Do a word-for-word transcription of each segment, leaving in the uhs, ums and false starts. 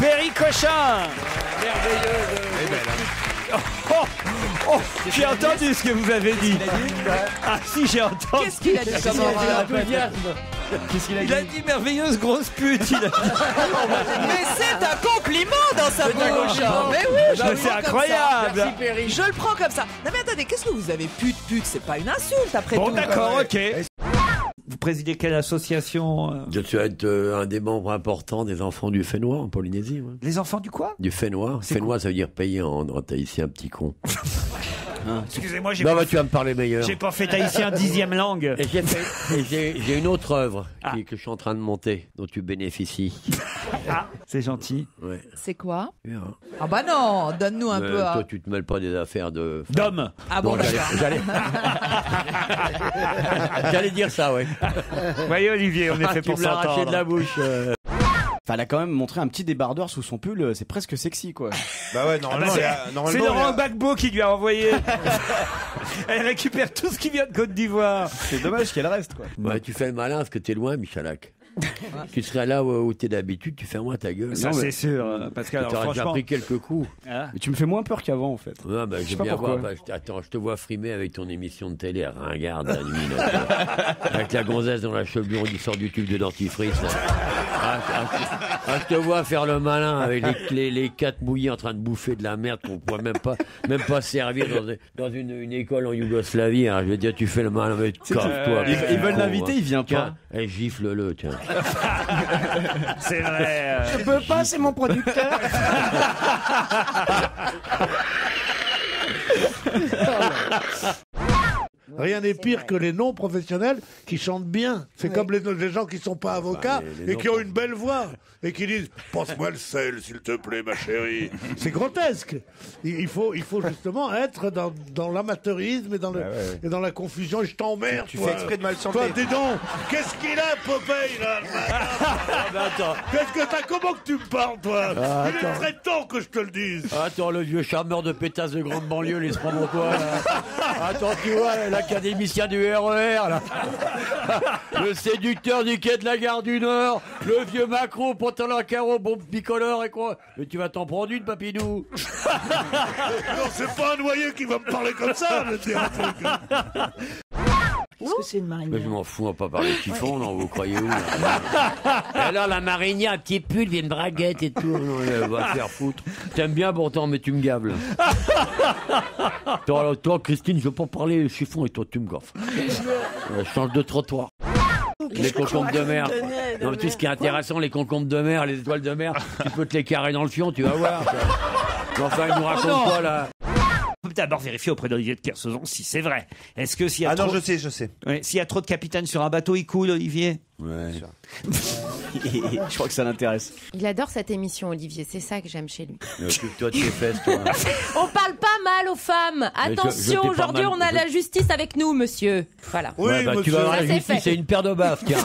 Perry Cochin. Merveilleuse. Oh, oh, j'ai entendu ce que vous avez dit. Ah si, j'ai entendu. Qu'est-ce qu'il a dit? Qu'est-ce qu'il a dit? Il a dit merveilleuse grosse pute. Il a dit. Mais c'est un compliment dans sa bouche. Mais oui, je Non, le c'est prends comme incroyable. ça. Merci, Perry. Je le prends comme ça. Non mais attendez, qu'est-ce que vous avez pute pute? C'est pas une insulte après Bon tout. d'accord, ok. Vous présidez quelle association? Je suis euh, un des membres importants des enfants du Fénois en Polynésie. Ouais. Les enfants du quoi? Du Fénois. Fénois, ça veut dire payer en droit tahitien, un petit con. Hein. Excusez-moi, j'ai non, pas bah, fait... tu vas me parler meilleur. J'ai pas fait tahitien dixième langue. Et j'ai, fait... et j'ai, j'ai une autre œuvre ah. qui, que je suis en train de monter, dont tu bénéficies. Ah, c'est gentil. Ouais. C'est quoi? Yeah. Ah bah non, donne-nous un Mais peu. toi, À... tu te mêles pas des affaires de... D'hommes. Ah bon, bon, j'allais, j'allais... j'allais dire ça, ouais. Vous voyez, Olivier, on est ah, fait tu pour me l'as arraché s'entendre. de la bouche. Euh... Enfin, elle a quand même montré un petit débardeur sous son pull, c'est presque sexy, quoi. Bah ouais, normalement, Ah bah il y a- normalement, c'est il y a- Laurent Gbagbo qui lui a envoyé. Elle récupère tout ce qui vient de Côte d'Ivoire. C'est dommage qu'elle reste, quoi. Ouais, tu fais le malin parce que t'es loin, Michalak. Tu serais là où, où t'es d'habitude, tu fermes ta gueule. Ça, Non, c'est mais... sûr. Parce que, alors, T'aurais déjà franchement... pris quelques coups. Ah. Mais tu me fais moins peur qu'avant, en fait. Ouais, bah, Je sais j'aime pas bien pourquoi. voir. Bah, attends, je te vois frimer avec ton émission de télé ringarde la nuit. Là, avec la gonzesse dans la chevelure qui sort du tube de dentifrice. Là. Ah, ah, ah, je te vois faire le malin avec les, les, les quatre mouillés en train de bouffer de la merde qu'on ne pourrait même pas, même pas servir dans, dans une, une école en Yougoslavie. Hein. Je veux dire, tu fais le malin, mais casse-toi. Euh, ils, ils veulent l'inviter, il vient pas. Et gifle-le, tiens. C'est vrai. Euh... Je peux pas, c'est mon producteur. Rien n'est pire que les non-professionnels qui chantent bien. C'est Oui. comme les, les gens qui sont pas avocats Bah, les- les et qui ont une belle voix et qui disent « Passe-moi le sel, s'il te plaît, ma chérie ». C'est grotesque. Il il faut, il faut justement être dans, dans l'amateurisme et, dans le- ouais, ouais. et dans la confusion. Je t'emmerde, Tu toi. fais exprès de mal chanter. Toi, dis donc, qu'est-ce qu'il a, Popeye, là Attends, Qu'est-ce que t'as Comment que tu me parles, toi Ah, Il est attends. très temps que je te le dise. attends, le vieux charmeur de pétasse de grande banlieue, laisse prendre quoi, là. Attends, tu vois, l'académicien du R E R, là. Le séducteur du quai de la gare du Nord, le vieux Macron, pantalon à carreaux, bombe bicolore et quoi. Mais tu vas t'en prendre une, papinou. Non, c'est pas un noyer qui va me parler comme ça, je dis un truc. Est-ce que c'est une marinière? Mais je m'en fous, on va pas parler de chiffon, non, vous croyez où, là? Et alors, la marinière, un petit pull, vient une braguette et tout. Non, elle va se faire foutre. T'aimes bien pourtant, mais tu me gaves, là. toi, toi, Christine, je veux pas parler de chiffon et toi, tu me gaffes. Euh, change de trottoir. Les concombres de mer. Non, mais tout ce qui est intéressant, les concombres de mer, les étoiles de mer, tu peux te les carrer dans le fion, tu vas voir. Ça. Mais enfin, il nous raconte Oh non. quoi, là? On peut d'abord vérifier auprès d'Olivier de Kersauzon si c'est vrai. Est-ce que s'il y a Ah non, trop... je sais, je sais. Ouais, s'il y a trop de capitaines sur un bateau, il coule, Olivier? Ouais. Je crois que ça l'intéresse. Il adore cette émission, Olivier. C'est ça que j'aime chez lui. Occupe-toi de tes fesses, toi. On parle pas mal aux femmes. Mais je- je Attention, t'ai pas aujourd'hui, mal- on a je- la justice avec nous, monsieur. Voilà. Oui, Ouais, bah, tu monsieur. vas voir, Ça, la c'est justice, fait. c'est une paire de baffes, tiens.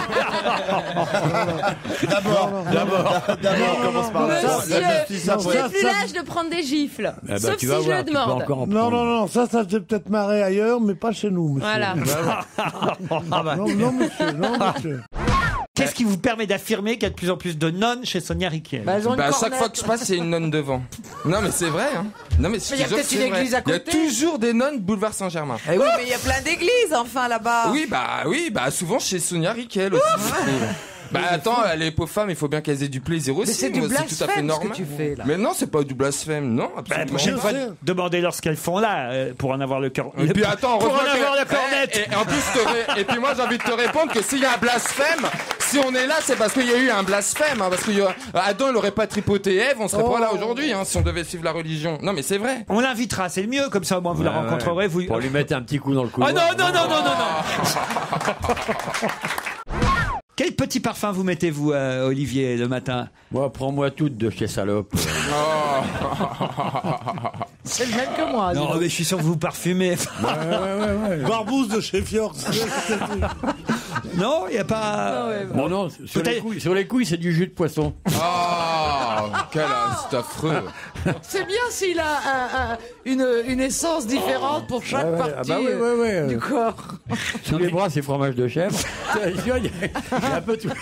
D'abord, d'abord, d'abord, on commence par là. Monsieur, La justice j'ai après. plus l'âge de prendre des gifles. Eh ben, Sauf tu si vas je voir, le tu peux demande. encore en Non, prendre. non, non, ça, ça s'est peut-être marré ailleurs, mais pas chez nous, monsieur. Voilà. Non, non, monsieur, non, monsieur. Qu'est-ce qui vous permet d'affirmer qu'il y a de plus en plus de nonnes chez Sonia Riquel? Bah, elles ont une Bah, à chaque cornette. fois que je passe, il y a une nonne devant. Non, mais c'est vrai, hein. Non, mais je Mais il y a te jure peut-être que c'est une vrai. église à Il y a côté. toujours des nonnes boulevard Saint-Germain. Eh oui, mais il y a plein d'églises, enfin, là-bas. Oui, bah, oui, bah, souvent chez Sonia Riquel aussi. je trouve. Bah, attends, les pauvres femmes, il faut bien qu'elles aient du plaisir aussi. Mais c'est du Moi, tout à fait blasphème, ce que normal. tu fais, là. Mais non, c'est pas du blasphème, non, Bah, la absolument. prochaine Je fois, sais. demandez-leur ce qu'elles font là, euh, pour en avoir le cœur. Et puis attends, pour en heureusement que- avoir la Eh, cornette. Et, en plus, je te ré- et puis moi, j'ai envie de te répondre que s'il y a un blasphème, si on est là, c'est parce qu'il y a eu un blasphème, hein, parce que y a- Adam, il aurait pas tripoté Ève, on serait Oh. pas là aujourd'hui, hein, si on devait suivre la religion. Non, mais c'est vrai. On l'invitera, c'est le mieux, comme ça au moins vous la Ouais, rencontrerez. Vous... Pour lui mettre un petit coup dans le cou. Oh non, non, non, non, non, non. Quel petit parfum vous mettez-vous, euh, Olivier, le matin? Moi, prends-moi toute de chez Salope. C'est le même que moi. dis Non, donc. mais je suis sûr que vous parfumez. Barbouze de chez Fjord. Non, il n'y a pas... Bon, non, sur les, Peut-être- couilles, sur les couilles, c'est du jus de poisson. Oh. quel c'est affreux. C'est bien s'il a un- un- une, une essence différente pour chaque Ouais, ouais, partie ah bah ouais, ouais, ouais. euh, du corps. Sous les bras, c'est fromage de chèvre. Il y a- il y a un peu tout.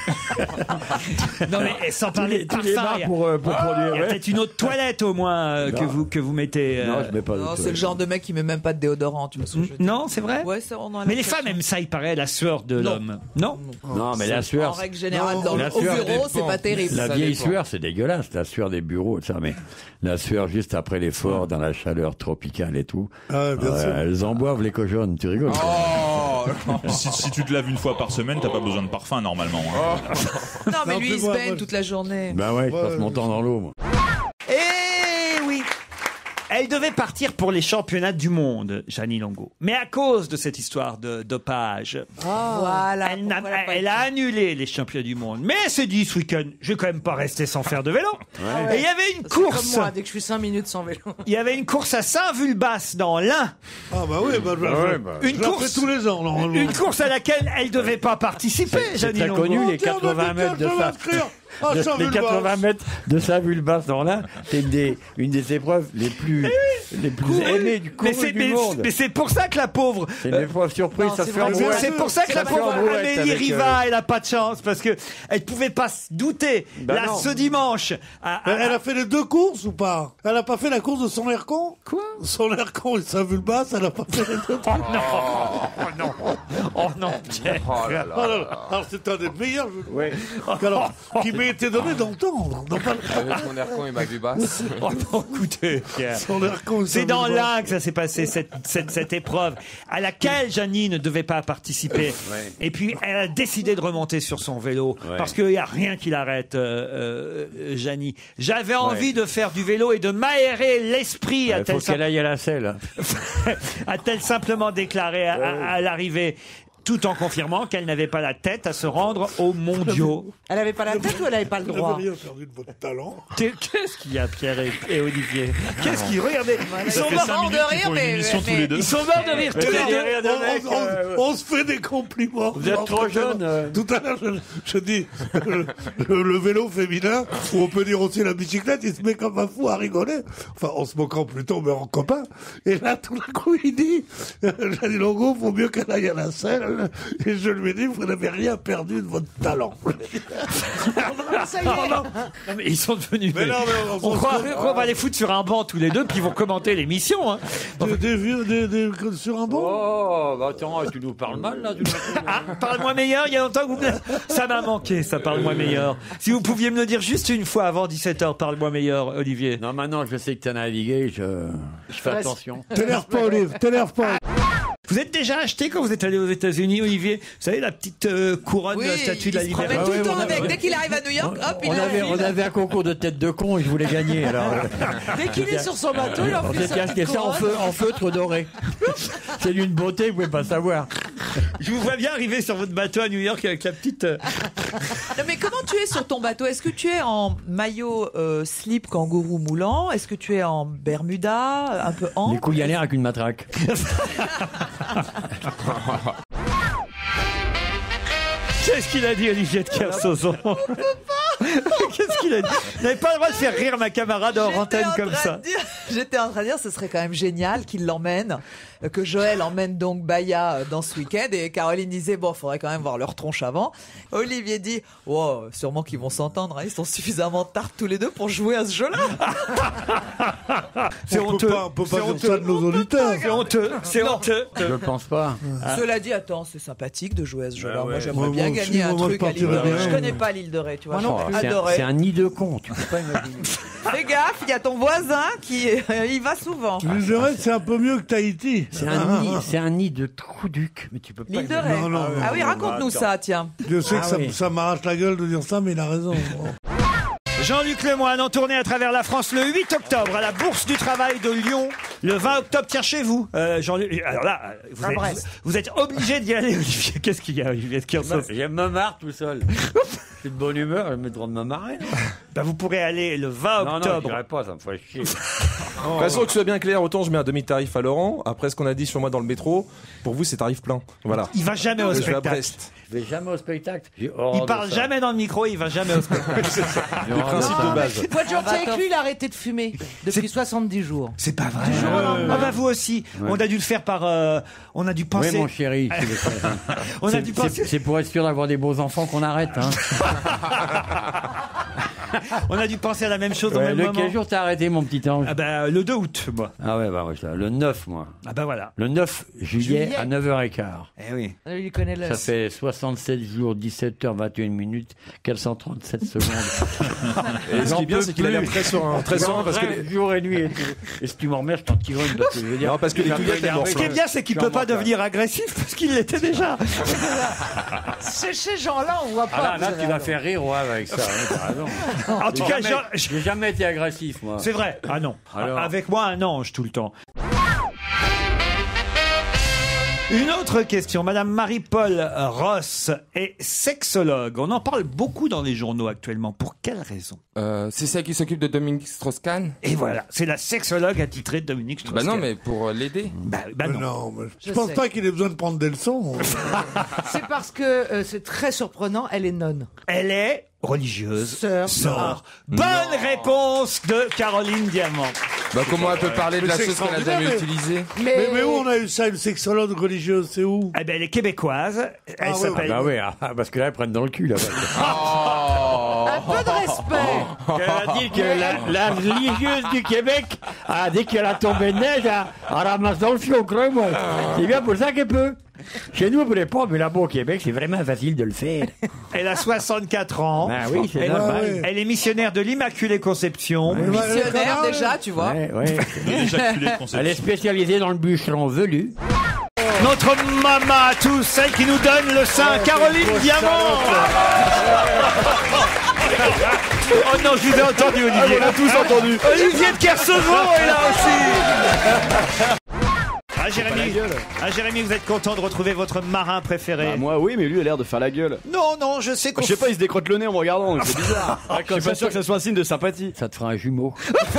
Non mais sans Tous parler les, de tous les parfum, bars il y a- pour, euh, pour produire. il y a ouais. peut-être une autre toilette au moins euh, que Non. vous que vous mettez. euh, Non, je mets pas de Non, c'est toilette. le genre de mec qui met même pas de déodorant, tu vois ce que je veux dire. Non, c'est vrai. Ouais, c'est- on en a Mais les l'impression. femmes aiment ça, il paraît, la sueur de l'homme. Non. Non, mais la En sueur. règle générale, dans la le, au sueur bureau, c'est dépend. pas terrible. La Ça vieille dépend. sueur, c'est dégueulasse, la sueur des bureaux, ça, mais la sueur juste après l'effort, dans la chaleur tropicale et tout. Ah ouais, bien Ouais, sûr. elles en boivent les cochonnes, tu rigoles. Oh, Si, si tu te laves une fois par semaine, t'as pas besoin de parfum normalement. hein. Non, mais Non, lui, plus il se moi, baigne moi, toute la journée. Bah ouais, je Ouais, passe mon ouais. temps dans l'eau, moi. Eh oui. Elle devait partir pour les championnats du monde, Jeannie Longo. Mais à cause de cette histoire de dopage, Voilà. elle, n'a- pourquoi elle a pas elle été- a annulé les championnats du monde. Mais elle s'est dit ce week-end, je vais quand même pas rester sans faire de vélo. Et il y avait une C'est comme course. moi, dès que je suis cinq minutes sans vélo. Il y avait une course à Saint-Vulbas dans l'Ain. Ah bah oui, bah, je, ouais, je- bah. je Une la course- fais tous les ans, normalement. Une course à laquelle elle devait pas participer, Jeannie T'as Longo. connu les Tiens, bah, quatre-vingts putain, mètres de je vais ça. m'inscrire. Ah, De- ça les veut le quatre-vingts voir. mètres de Saint-Vulbas dans l'Ain, c'est une des, une des épreuves les plus, les plus aimées du Mais couru c'est du mais- monde. mais c'est pour ça que la pauvre. C'est une épreuve surprise, Non, ça c'est se fait en vrai que brouette. C'est pour ça que Ça la se fait en pauvre brouette Amélie avec, Riva, euh, elle a pas de chance parce que elle pouvait pas se douter. Bah là, non. ce dimanche, à- à- Elle, elle a fait les deux courses ou pas? Elle a pas fait la course de son air con? Quoi? Son air con et Saint-Vulbas, elle a pas fait les deux trucs. Oh non, oh non, Pierre. Oh là là. Ah, non, alors c'est un des meilleurs jeux de Ouais. alors, qui m'a été donné d'entendre. Non, pas Avec mon air con et ma vue basse. Oh non, écoutez, Pierre. son air con et C'est dans Saint-Vulbas. l'Ain que ça s'est passé, cette, cette, cette épreuve, à laquelle Jeannie ne devait pas participer. Ouais. Et puis, elle a décidé de remonter sur son vélo, Ouais. parce qu'il n'y a rien qui l'arrête, euh, euh, Jeannie. J'avais envie de faire du vélo et de m'aérer l'esprit, Il a-t-elle faut qu'elle aille à la selle. a-t-elle simplement déclaré à, à- à l'arrivée, tout en confirmant qu'elle n'avait pas la tête à se rendre aux mondiaux. Elle avait pas la tête ou elle avait pas le Vous droit? n'avez rien perdu de votre talent. Qu'est- Qu'est-ce qu'il y a, Pierre et, et Olivier? Qu'est-ce qu'ils regardez? Ils Ça sont fait morts cinq morts minutes de qu'ils rire, font une mais- émission tous mais- les deux. Ils sont morts de rire tous les deux. On, on- on- on se fait des compliments. Vous êtes trop jeune. euh. Tout à l'heure, je, je dis le, le- le vélo féminin, ou on peut dire aussi la bicyclette, il se met comme un fou à rigoler. Enfin, en se moquant plutôt, mais en copain. Et là, tout d'un coup, il dit, j'ai dit, Longo, faut mieux qu'elle aille à la selle. Et je lui ai dit, vous n'avez rien perdu de votre talent. Ça y est. Non, mais ils sont devenus. Mais non, mais on- on on- croirait qu'on va les foutre sur un banc tous les deux, puis ils vont commenter l'émission. Hein. Des, des vieux, des, des- sur un banc. Oh, bah attends, tu nous parles mal, là, tu nous Ah, parle-moi meilleur, il y a longtemps que vous... Ça m'a manqué, ça, parle-moi meilleur. Si vous pouviez me le dire juste une fois avant dix-sept heures, parle-moi meilleur, Olivier. Non, maintenant, je sais que tu as navigué, je, je fais attention. T'énerve pas, Olive, t'énerve pas. Vous êtes déjà acheté quand vous êtes allé aux États-Unis, Olivier? Vous savez, la petite euh, couronne Oui, de la statue de la il se promène liberté. tout le ouais, temps on a- avec. ouais. Dès qu'il arrive à New York, hop, il On avait, l'enfile. on avait un concours de tête de con et je voulais gagner, alors. Dès qu'il est sur son bateau, il On enfile s'était sa acheté petite ça en, couronne. feu, en feutre doré. C'est d'une beauté, vous pouvez pas savoir. Je vous vois bien arriver sur votre bateau à New York avec la petite... euh, Non, mais comment tu es sur ton bateau? Est-ce que tu es en maillot euh, slip kangourou moulant? Est-ce que tu es en bermuda, un peu Les ample? couilles à l'air avec une matraque. Qu'est-ce qu'il a dit, Olivier de Kersauzon? Qu'est-ce qu'il a dit? Vous n'avez pas le droit de faire rire ma camarade hors antenne J'étais en comme train ça. de dire- J'étais en train de dire, ce serait quand même génial qu'il l'emmène, euh, que Joël emmène donc Baya euh, dans ce week-end. Et Caroline disait, bon, faudrait quand même voir leur tronche avant. Olivier dit, wow, sûrement qu'ils vont s'entendre, hein, ils sont suffisamment tartes tous les deux pour jouer à ce jeu-là. C'est On peut honteux. pas, on peut C'est pas dire honteux. ça de nos auditeurs. C'est honteux. C'est honteux. Je pense pas. Cela dit, attends, c'est sympathique de jouer à ce jeu-là. Moi, j'aimerais Moi, bien moi aussi, gagner un moi, je truc à l'île de partirais Ré. bien. Je connais pas l'île de Ré, tu vois. Oh, c'est, un, Adoré. c'est un nid de con, tu peux pas imaginer. Fais gaffe, il y a ton voisin qui euh, y va souvent. L'île de Ré, c'est un peu mieux que Tahiti. C'est un nid, c'est un nid de trouduc, mais tu peux pas L'île de imaginer. Ré. Non, non, Ah oui, raconte-nous ça, tiens. Je sais Ah que ça, oui. ça m'arrache la gueule de dire ça, mais il a raison. Jean-Luc Lemoyne en tournée à travers la France le huit octobre à la Bourse du Travail de Lyon. Le vingt octobre, tiens chez vous. Euh, Jean-Luc, alors là, vous À êtes, Brest. vous êtes obligé d'y aller, Olivier. Qu'est-ce qu'il y a, Olivier de Kersauzon? J'aime me marre tout seul. Je suis de bonne humeur, j'ai le droit de me marrer. Bah, vous pourrez aller le vingt Non, non, octobre. j'irai pas, ça me ferait chier. toute façon, que ce soit bien clair, autant je mets un demi-tarif à Laurent. Après ce qu'on a dit sur moi dans le métro, pour vous, c'est tarif plein. Voilà. Il va jamais au Je vais à spectacle. Brest. Je vais jamais au spectacle. J'ai Il horreur de parle ça. jamais dans le micro, il va jamais au spectacle. J'ai horreur de principe ça. de base. Faut être gentil avec lui, il a arrêté de fumer depuis soixante-dix jours. C'est pas vrai. Ah bah vous aussi. On a dû le faire par. euh, on a dû penser. Oui, mon chéri. c'est le cas. On a C'est- dû penser. c'est- C'est pour être sûr d'avoir des beaux enfants qu'on arrête. Hein. On a dû penser à la même chose au Ouais, même le moment. quel jour t'as arrêté, mon petit ange? Ah bah le deux août, moi. Ah ouais, bah ouais, ça, le neuf, moi. Ah bah voilà. Le neuf juillet, Juillet. à neuf heures quinze. Eh oui. Il connaît le. Ça fait soixante-sept jours, dix-sept heures, vingt et une minutes, quatre cent trente-sept secondes. Et ce qui est bien, J'en c'est peux qu'il a l'air plus. très serein, très serein parce que Rêve jour et nuit. Et, tout. Et si tu m'en remets, je t'en tire une parce que je veux dire. Non, parce que les touillettes, elles Ce qui est morflent. bien, c'est qu'il peut pas devenir agressif parce qu'il l'était déjà. C'est ces gens-là, on voit Ah pas. là, là, tu vas faire rire au Havre avec ça. hein, t'as raison. En tout J'ai cas, jamais- Jean- j'ai jamais été agressif, moi. c'est vrai. Ah non. Alors Avec moi, un ange tout le temps. Une autre question. Madame Marie-Paul Ross est sexologue. On en parle beaucoup dans les journaux actuellement. Pour quelle raison? Euh, c'est celle qui s'occupe de Dominique Strauss-Kahn. Et voilà, c'est la sexologue attitrée de Dominique Bah Strauss-Kahn. non, mais pour euh, l'aider. Bah, bah Mais non. non, mais je, Je pense sais. pas qu'il ait besoin de prendre des leçons. C'est parce que euh, c'est très surprenant, elle est nonne. Elle est religieuse. Sœur. Sœur. Bonne réponse de Caroline Diamant. Bah comment elle peut parler de Mais la c'est chose qu'elle a extraordinaire, jamais mais- utilisée? Mais, mais où on a eu ça, une sexologue religieuse, c'est où? Eh ben, elle est québécoise. Elle Ah ouais, s'appelle. Bah oui, ah, parce que là, ils prennent dans le cul, là. Oh. Un peu de respect. Elle a dit que la, la religieuse du Québec a dit que la tombée de neige a, a ramassé dans le fion Cremont. C'est bien pour ça qu'elle peut. Chez nous, on ne pourrait pas, mais là-bas au Québec, c'est vraiment facile de le faire. Elle a soixante-quatre ans. Ah oui, c'est elle, normal. ouais. elle est missionnaire de l'Immaculée Conception. Missionnaire déjà, tu vois. Ouais, ouais. Éjaculé de conception. Elle est spécialisée dans le bûcheron velu. Notre maman à tous, celle qui nous donne le sein, Caroline Diamant. Oh non, je vous ai entendu, Olivier. On a tous entendu. Olivier de Kersauzon est là aussi. Ah Jérémy, ah Jérémy, vous êtes content de retrouver votre marin préféré? Bah, moi, oui, mais lui, il a l'air de faire la gueule. Non, non, je sais qu'on. Je sais pas, il se décrotte le nez en me regardant, donc c'est bizarre. Je suis pas sûr que ça soit un signe de sympathie. Ça te fera un jumeau.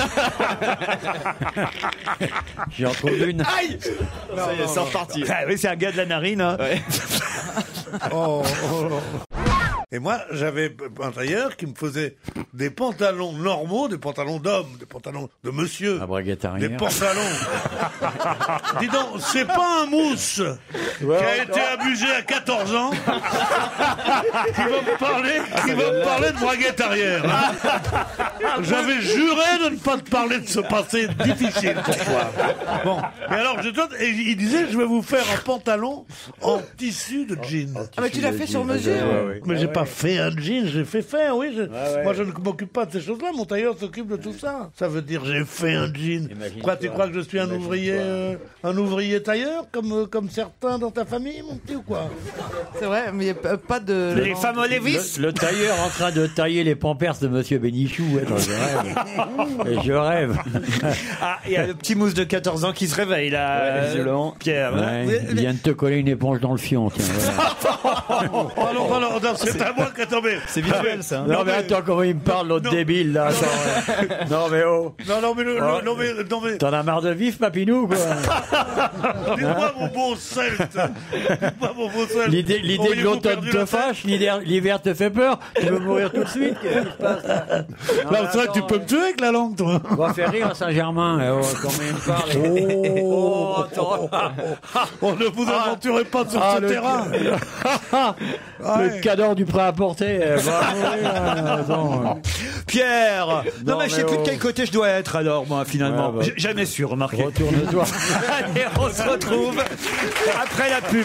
J'ai en trouvé une. Aïe Ça y est, c'est reparti. Ah oui, c'est un gars de la narine. Hein. Oh, oh, oh. Et moi, j'avais un tailleur qui me faisait des pantalons normaux, des pantalons d'homme, des pantalons de monsieur, La braguette des arrière. pantalons. Dis donc, c'est pas un mousse qui a été abusé à quatorze ans qui va me parler, qui va me parler de braguette arrière. hein. J'avais juré de ne pas te parler de ce passé difficile pour toi. Bon, et alors, je te- et il disait, je vais vous faire un pantalon en tissu de jean. Ah, mais tu l'as fait sur mesure. Mais j'ai pas fait un jean, j'ai fait faire, oui. je- Moi, je ne m'occupe pas de ces choses-là. Mon tailleur s'occupe de tout ça. Ça veut dire j'ai fait un jean. Quoi, tu crois que je suis un ouvrier, euh, un ouvrier tailleur comme euh, comme certains dans ta famille, mon petit ou quoi? C'est vrai, mais il n'y a pas de. Les femmes au Lévis. Le, le tailleur en train de tailler les pampers de Monsieur Bénichou. Ouais, non, je rêve. Et je rêve. Ah, il y a le petit mousse de quatorze ans qui se réveille là. Ouais, euh, violent. Pierre. Ouais, Vous- il vient de te coller une éponge dans le fion. Tiens, voilà. Oh non, non, non, non, c'est à moi que tombé. C'est visuel, ça. Non, mais attends, comment il me parle, l'autre Non. débile, là. Attends, ouais. Non, mais oh. Non, non, mais, le- le- Oh. non, mais, non, mais, T'en as marre de vif, Papinou, quoi. dites-moi mon beau celte. Dites-moi mon beau celte. L'idée, l'idée de Auriez-vous l'automne perdu te la tête? fâche, l'hiver, l'hiver te fait peur, tu veux mourir tout de suite, qu'est-ce qui se passe là? Non, Là, mais c'est vrai que tu attends, peux me tuer avec la langue, toi. On va faire rire à Saint-Germain, eh, oh, comment il me parle. Oh, attends. On ne vous aventurez pas sur Ah, ce le- terrain. Le cador du prêt à porter, eh, va mourir, là, attends. Pierre. Non, Non, mais je sais mais plus de oh. quel côté je dois être alors moi finalement. Ouais, bah. J- Jamais su, remarquez. Retourne-toi. Allez, on se retrouve après la pub.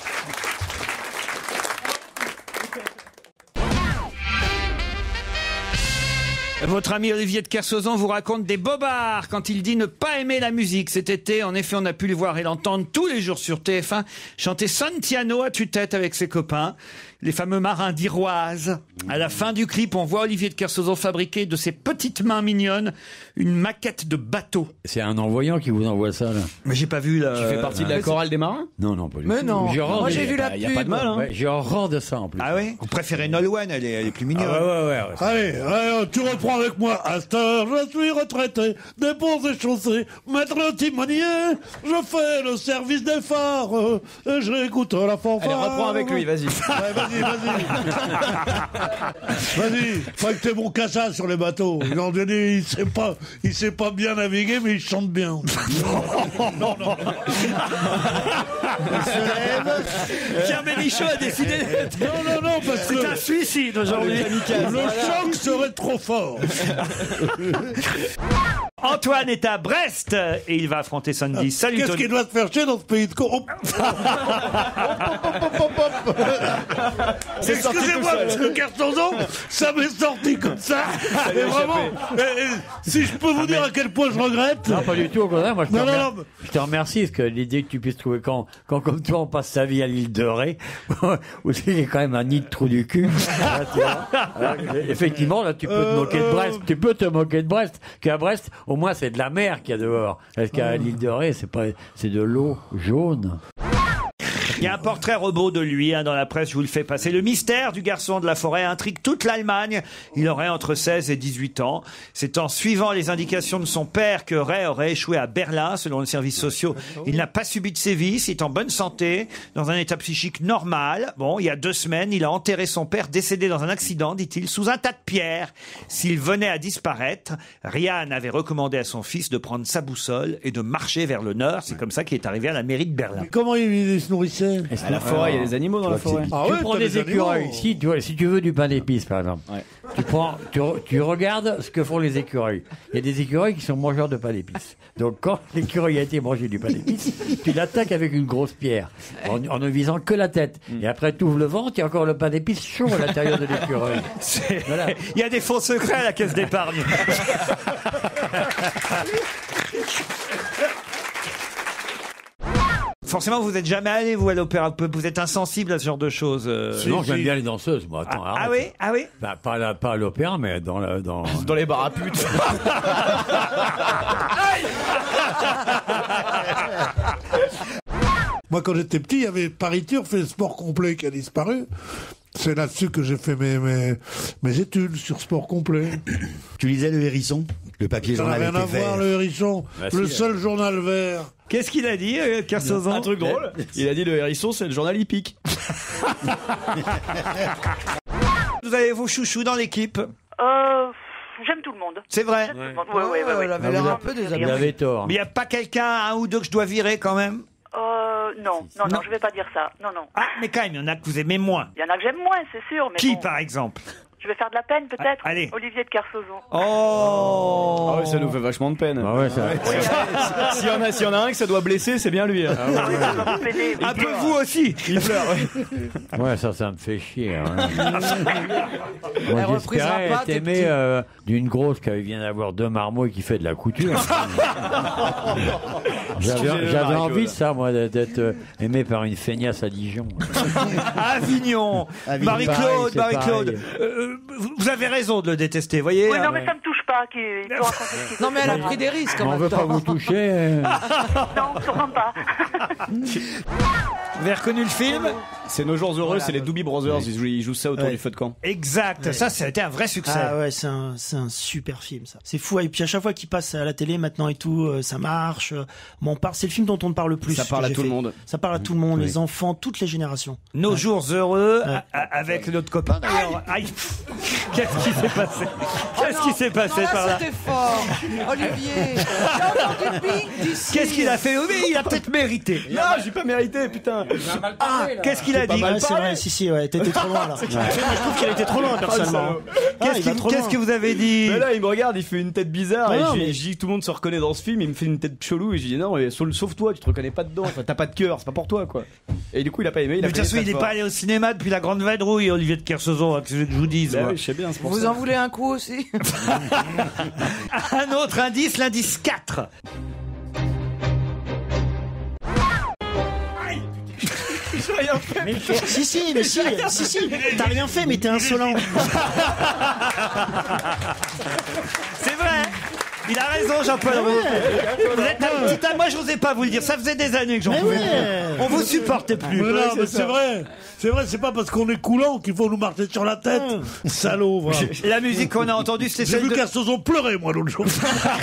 Votre ami Olivier de Kersauzon vous raconte des bobards quand il dit ne pas aimer la musique. Cet été, en effet, on a pu le voir et l'entendre tous les jours sur T F un chanter Santiano à tue-tête avec ses copains. les fameux marins d'Iroise. À la fin du clip, on voit Olivier de Kersauzon fabriquer de ses petites mains mignonnes une maquette de bateau. C'est un envoyant qui vous envoie ça, là. Mais j'ai pas vu là. Tu fais partie de la chorale des marins? Non, non, pas du Mais tout. non. J'ai horreur Moi, de- j'ai vu la Il y a pas de mal, hein. Ouais, j'ai horreur de ça, en plus. Ah oui? Vous préférez Nolwenn, elle est, elle est plus mignonne. Ah ouais, ouais, ouais, ouais. Allez, allez, tu reprends avec moi. À cette heure, je suis retraité, des ponts et chaussées, maître timonier. Je fais le service des phares, euh, et j'écoute la fanfare. Allez, reprends avec lui, vas-y. Ouais, vas-y, vas-y. Vas-y, faut que t'aies mon cassa sur les bateaux. Il en donné, il sait pas, il sait pas bien naviguer, mais il chante bien. non, non. Pierre Bénichou a décidé. Non, non, non, parce que C'est un suicide aujourd'hui. le choc serait trop fort. Antoine est à Brest et il va affronter Sandy. Salut Qu'est-ce Tony. qu'il doit se faire chier dans ce pays de con? Hop. Excusez-moi, monsieur Kersauzon, ça m'est sorti comme ça. Et vraiment, et- et si je peux vous dire à quel point je regrette. Non, pas du tout, au contraire. Moi, je te, Non, non, remer- non, je te remercie, parce que l'idée que tu puisses trouver quand, quand comme toi, on passe sa vie à l'île de Ré, où c'est quand même un nid de trou du cul. Là, tu vois. Alors, effectivement, là, tu peux te moquer de Brest. Tu peux te moquer de Brest. Qu'à Brest, au moins, c'est de la mer qu'il y a dehors. Parce qu'à l'île de Ré, c'est pas, c'est de l'eau jaune. Il y a un portrait robot de lui hein, dans la presse, je vous le fais passer. Le mystère du garçon de la forêt intrigue toute l'Allemagne. Il aurait entre seize et dix-huit ans. C'est en suivant les indications de son père que Ray aurait échoué à Berlin, selon les services sociaux. Il n'a pas subi de sévices, il est en bonne santé, dans un état psychique normal. Bon, il y a deux semaines, il a enterré son père décédé dans un accident, dit-il, sous un tas de pierres. S'il venait à disparaître, Ryan avait recommandé à son fils de prendre sa boussole et de marcher vers le nord. C'est comme ça qu'il est arrivé à la mairie de Berlin. Comment il, il se nourrissait? À la forêt, il y a des animaux dans la forêt. Ah tu ouais, prends t'as des, des écureuils. animaux. Si tu, vois, si tu veux du pain d'épices, par exemple, Ouais. tu prends, tu, re- tu regardes ce que font les écureuils. Il y a des écureuils qui sont mangeurs de pain d'épices. Donc, quand l'écureuil a été mangé du pain d'épices, tu l'attaques avec une grosse pierre, en, en ne visant que la tête. Et après, tu ouvres le ventre, il y a encore le pain d'épices chaud à l'intérieur de l'écureuil. C'est- Voilà. Il y a des fonds secrets à la caisse d'épargne. Forcément, vous n'êtes jamais allé, vous, à l'opéra. Vous êtes insensible à ce genre de choses. euh. non, j'aime bien les danseuses, moi. Attends, Ah, arrête. ah oui, ah oui. Bah, pas, à la- pas à l'opéra, mais dans la, dans... Dans les bars à putes. Moi, quand j'étais petit, il y avait Paris Turf et Sport Complet qui a disparu. C'est là-dessus que j'ai fait mes, mes, mes études sur Sport Complet. Tu lisais le Hérisson? Le papier Ça n'a journal rien était à voir, vert. le Hérisson. Bah, le si, seul journal vert. Qu'est-ce qu'il a dit, euh, Kersauzon? Un truc drôle. Il a dit le hérisson, c'est le journal hippique. Vous avez vos chouchous dans l'équipe? Euh, j'aime tout le monde. C'est vrai. J'aime tout le monde. Ouais, ouais, ouais, ouais. Elle avait l'air un peu Vous désagréable. avez tort. Mais il n'y a pas quelqu'un, un ou deux que je dois virer quand même? Euh, non, non, non, Non. je vais pas dire ça. Non, non. Ah, mais quand même, il y en a que vous aimez moins. Il y en a que j'aime moins, c'est sûr, mais Qui, bon. par exemple? Je vais faire de la peine, peut-être. Ah, allez. Olivier de Kersauzon. Oh Ah ouais, ça nous fait vachement de peine. Ah ouais, ça... S'il y en a, s'il y en a un que ça doit blesser, c'est bien lui. hein. Ah oui, ça va me peiner. Un peu vous aussi. Il pleure, ouais. Ouais, ça, ça me fait chier. Hein. Elle Moi, reprisera j'espérais pas, être t'es aimé petit. euh, d'une grosse qui vient d'avoir deux marmots et qui fait de la couture. J'avais j'avais envie de ça, moi, d'être euh, aimé par une feignasse à Dijon. Avignon. Avignon. Marie-Claude, Pareil, c'est Marie-Claude. pareil. Euh, vous- vous avez raison de le détester, voyez. Oui, non, hein. mais ça me touche pas. Qu'il il peut raconter ce qu'il Non, veut. mais elle a pris des risques en On même veut pas temps. vous toucher. euh. Non, sûrement pas. Vous avez reconnu le film? C'est Nos Jours Heureux, c'est les Doobie Brothers. Ils jouent, ils jouent ça autour Ouais. du feu de camp. Exact. Ça, ça a été un vrai succès. Ah ouais, c'est un, c'est un super film, ça. C'est fou. Et puis à chaque fois qu'il passe à la télé maintenant et tout, euh, ça marche. Euh, bon, on parle, c'est le film dont on ne parle le plus. Ça parle que à j'ai tout le fait. monde. Ça parle à tout le monde, Oui. les enfants, toutes les générations. Nos jours heureux Ouais. a- a- avec notre copain d'ailleurs. Aïe. Qu'est-ce qui s'est passé? Qu'est-ce qui s'est passé Oh Non, par là, là? c'était fort. Olivier, j'ai entendu ping d'ici. Qu'est-ce qu'il a fait? Oui, mais il a peut-être mérité. Non, j'ai pas mérité, putain. Ah, qu'est-ce qu'il a dit? Ouais, c'est vrai, si, si, ouais, t'étais trop loin là. Ouais. Moi, je trouve qu'il a été trop loin, personnellement. Ah, Qu'est-ce il va qu'il- trop qu'est-ce loin. que vous avez dit? Mais là, il me regarde, il fait une tête bizarre. Non, et non, je, mais- je dis que tout le monde se reconnaît dans ce film. Il me fait une tête chelou. Et je dis non, mais sauf, sauf toi, tu te reconnais pas dedans. Enfin, t'as pas de cœur, c'est pas pour toi, quoi. Et du coup, il a pas aimé. Il Mais a de toute fait façon, très il n'est fort. pas allé au cinéma depuis la Grande Vadrouille, Olivier de Kersauzon, que je vous dise. Bah moi. oui, je sais bien, c'est pour Vous ça. en voulez un coup aussi? Un autre indice, l'indice quatre. J'ai rien fait. Mais si, si, mais si, si, si, t'as rien fait, mais t'es insolent. C'est vrai. Il a raison, Jean-Paul Roux. Vous êtes un petit âme. Moi, je n'osais pas vous le dire. Ça faisait des années que j'en Mais pouvais ouais. plus. On vous supportait plus. Mais non, Ouais, mais c'est c'est ça. vrai. C'est vrai, c'est pas parce qu'on est coulant qu'il faut nous marcher sur la tête. Salaud, voilà. La musique qu'on a entendue, c'était J'ai celle vu de... Kersozon pleurer, moi, l'autre jour.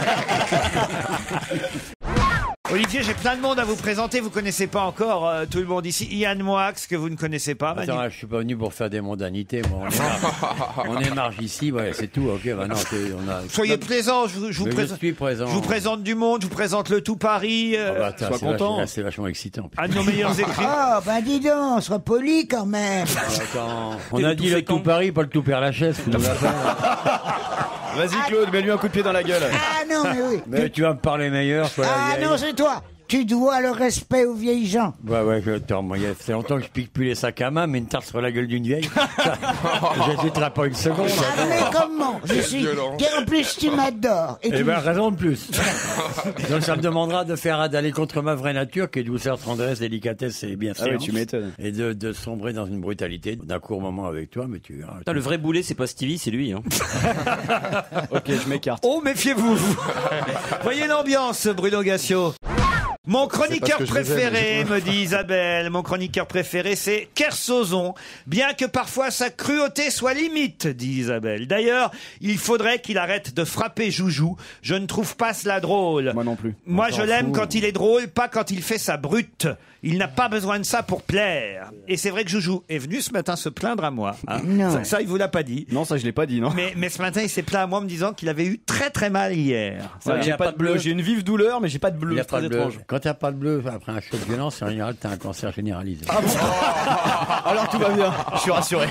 Olivier, j'ai plein de monde à vous présenter. Vous connaissez pas encore euh, tout le monde ici. Yann Moix, que vous ne connaissez pas. Attends, Manu- je suis pas venu pour faire des mondanités, moi. On est marge, on est marge ici, ouais, c'est tout, ok. Bah non, t'es- on a... Soyez plaisant. Je vous, je vous Mais je présente. suis présent. Je vous présente du monde. Je vous présente le tout Paris. euh, Ah bah, attends, Sois c'est content. vachement- C'est vachement excitant. putain. un de nos meilleurs écrits. Oh, ben dis donc, sois poli quand même. Attends, on a dit le tout Paris, pas le tout Père Lachaise. faut nous la faire. Vas-y, Claude, mets-lui un coup de pied dans la gueule. Ah non, mais oui. Mais tu vas me parler meilleur, toi. la Ah vieille. non, c'est toi. Tu dois le respect aux vieilles gens. Ouais, ouais, je attends, moi, il y a- ça fait longtemps que je pique plus les sacs à main, mais une tarte sur la gueule d'une vieille. J'hésiterai pas une seconde. Ah, mais comment Je suis. violent. Et en plus, tu m'adores. Et Eh tu- ben, raison de plus. Donc, ça me demandera de faire d'aller contre ma vraie nature, qui est douceur, tendresse, délicatesse et bien Ah oui, tu m'étonnes. Et de, de sombrer dans une brutalité d'un court moment avec toi, mais tu verras. Putain, le vrai boulet, c'est pas Stevie, c'est lui. Hein. Ok, je m'écarte. Oh, méfiez-vous. Voyez l'ambiance, Bruno Gassio. Mon chroniqueur C'est parce que je les préféré, aime, me dit Isabelle, mon chroniqueur préféré, c'est Kersozon. Bien que parfois sa cruauté soit limite, dit Isabelle. D'ailleurs, il faudrait qu'il arrête de frapper Joujou. Je ne trouve pas cela drôle. Moi non plus. Moi, On je s'en l'aime fout. quand il est drôle, pas quand il fait sa brute. Il n'a pas besoin de ça pour plaire. Et c'est vrai que Joujou est venu ce matin se plaindre à moi. hein. Non. Ça, ça, il vous l'a pas dit. Non, ça, je l'ai pas dit, non. Mais, mais ce matin, il s'est plaint à moi en me disant qu'il avait eu très très mal hier. C'est vrai que il y j'ai a pas pas de de bleu. bleu. J'ai une vive douleur, mais j'ai pas de bleu. Il y a C'est très pas de bleu. étrange. Quand t'as pas de bleu après un choc de violence, en général, t'as un cancer généralisé. Alors tout va bien. Je suis rassuré.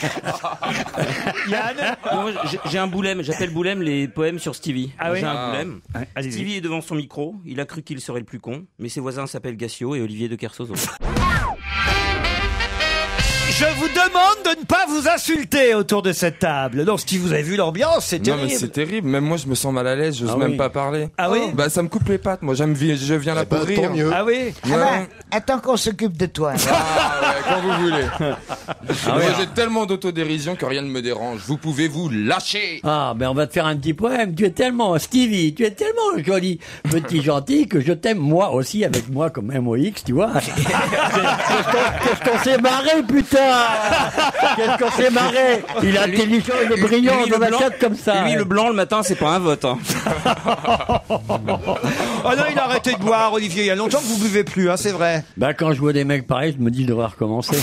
Yann Moi, j'ai- j'ai un boulème, j'appelle boulème les poèmes sur Stevie. Ah oui J'ai un Ah. boulème. Allez-y. Stevie est devant son micro, il a cru qu'il serait le plus con, mais ses voisins s'appellent Gassio et Olivier de Kersauzon. Je vous demande de ne pas vous insulter autour de cette table. Donc, si vous avez vu l'ambiance, c'est Non mais terrible. c'est terrible, même moi je me sens mal à l'aise, j'ose Ah même oui. pas parler. Ah oui Bah ça me coupe les pattes, moi j'aime vi- je viens là Eh pour ben, rire. tant mieux. Ah oui Ah ben, attends qu'on s'occupe de toi. Ah ouais, quand vous voulez. Ah moi ouais. j'ai tellement d'autodérision que rien ne me dérange. Vous pouvez vous lâcher. Ah, ben on va te faire un petit poème. Tu es tellement, Stevie, tu es tellement joli, petit gentil, que je t'aime moi aussi, avec moi comme M O X, tu vois. Qu'est-ce qu'on- qu'est-ce qu'on s'est marré, putain. Qu'est-ce qu'on s'est marré. Il est intelligent, il est brillant, Lui, on le va blanc- quatre comme ça. Lui, le blanc le matin, c'est pas un vote. Hein. Oh non, il a arrêté de boire, Olivier. Il y a longtemps que vous buvez plus, hein, c'est vrai. Bah, quand je vois des mecs pareils, je me dis, je devrais recommencer.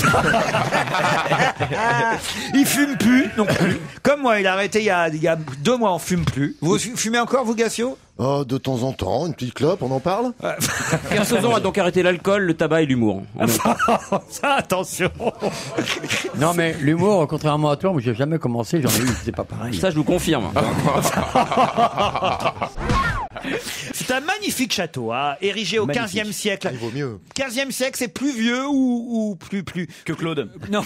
Il fume plus, non plus. Comme moi, il a arrêté il y a, il y a deux mois, on fume plus. Vous fu- fumez encore, vous, Gassio? Oh, de temps en temps, une petite clope, on en parle Kersauzon a donc arrêté l'alcool, le tabac et l'humour. En même temps. Ça, attention. Non, mais l'humour, contrairement à toi, moi, j'ai jamais commencé, j'en ai eu, c'est pas pareil. Ça, je vous confirme. C'est un magnifique château, hein, érigé au Magnifique. quinzième siècle. Il vaut mieux. quinzième siècle, c'est plus vieux ou, ou plus, plus... Que Claude. Non.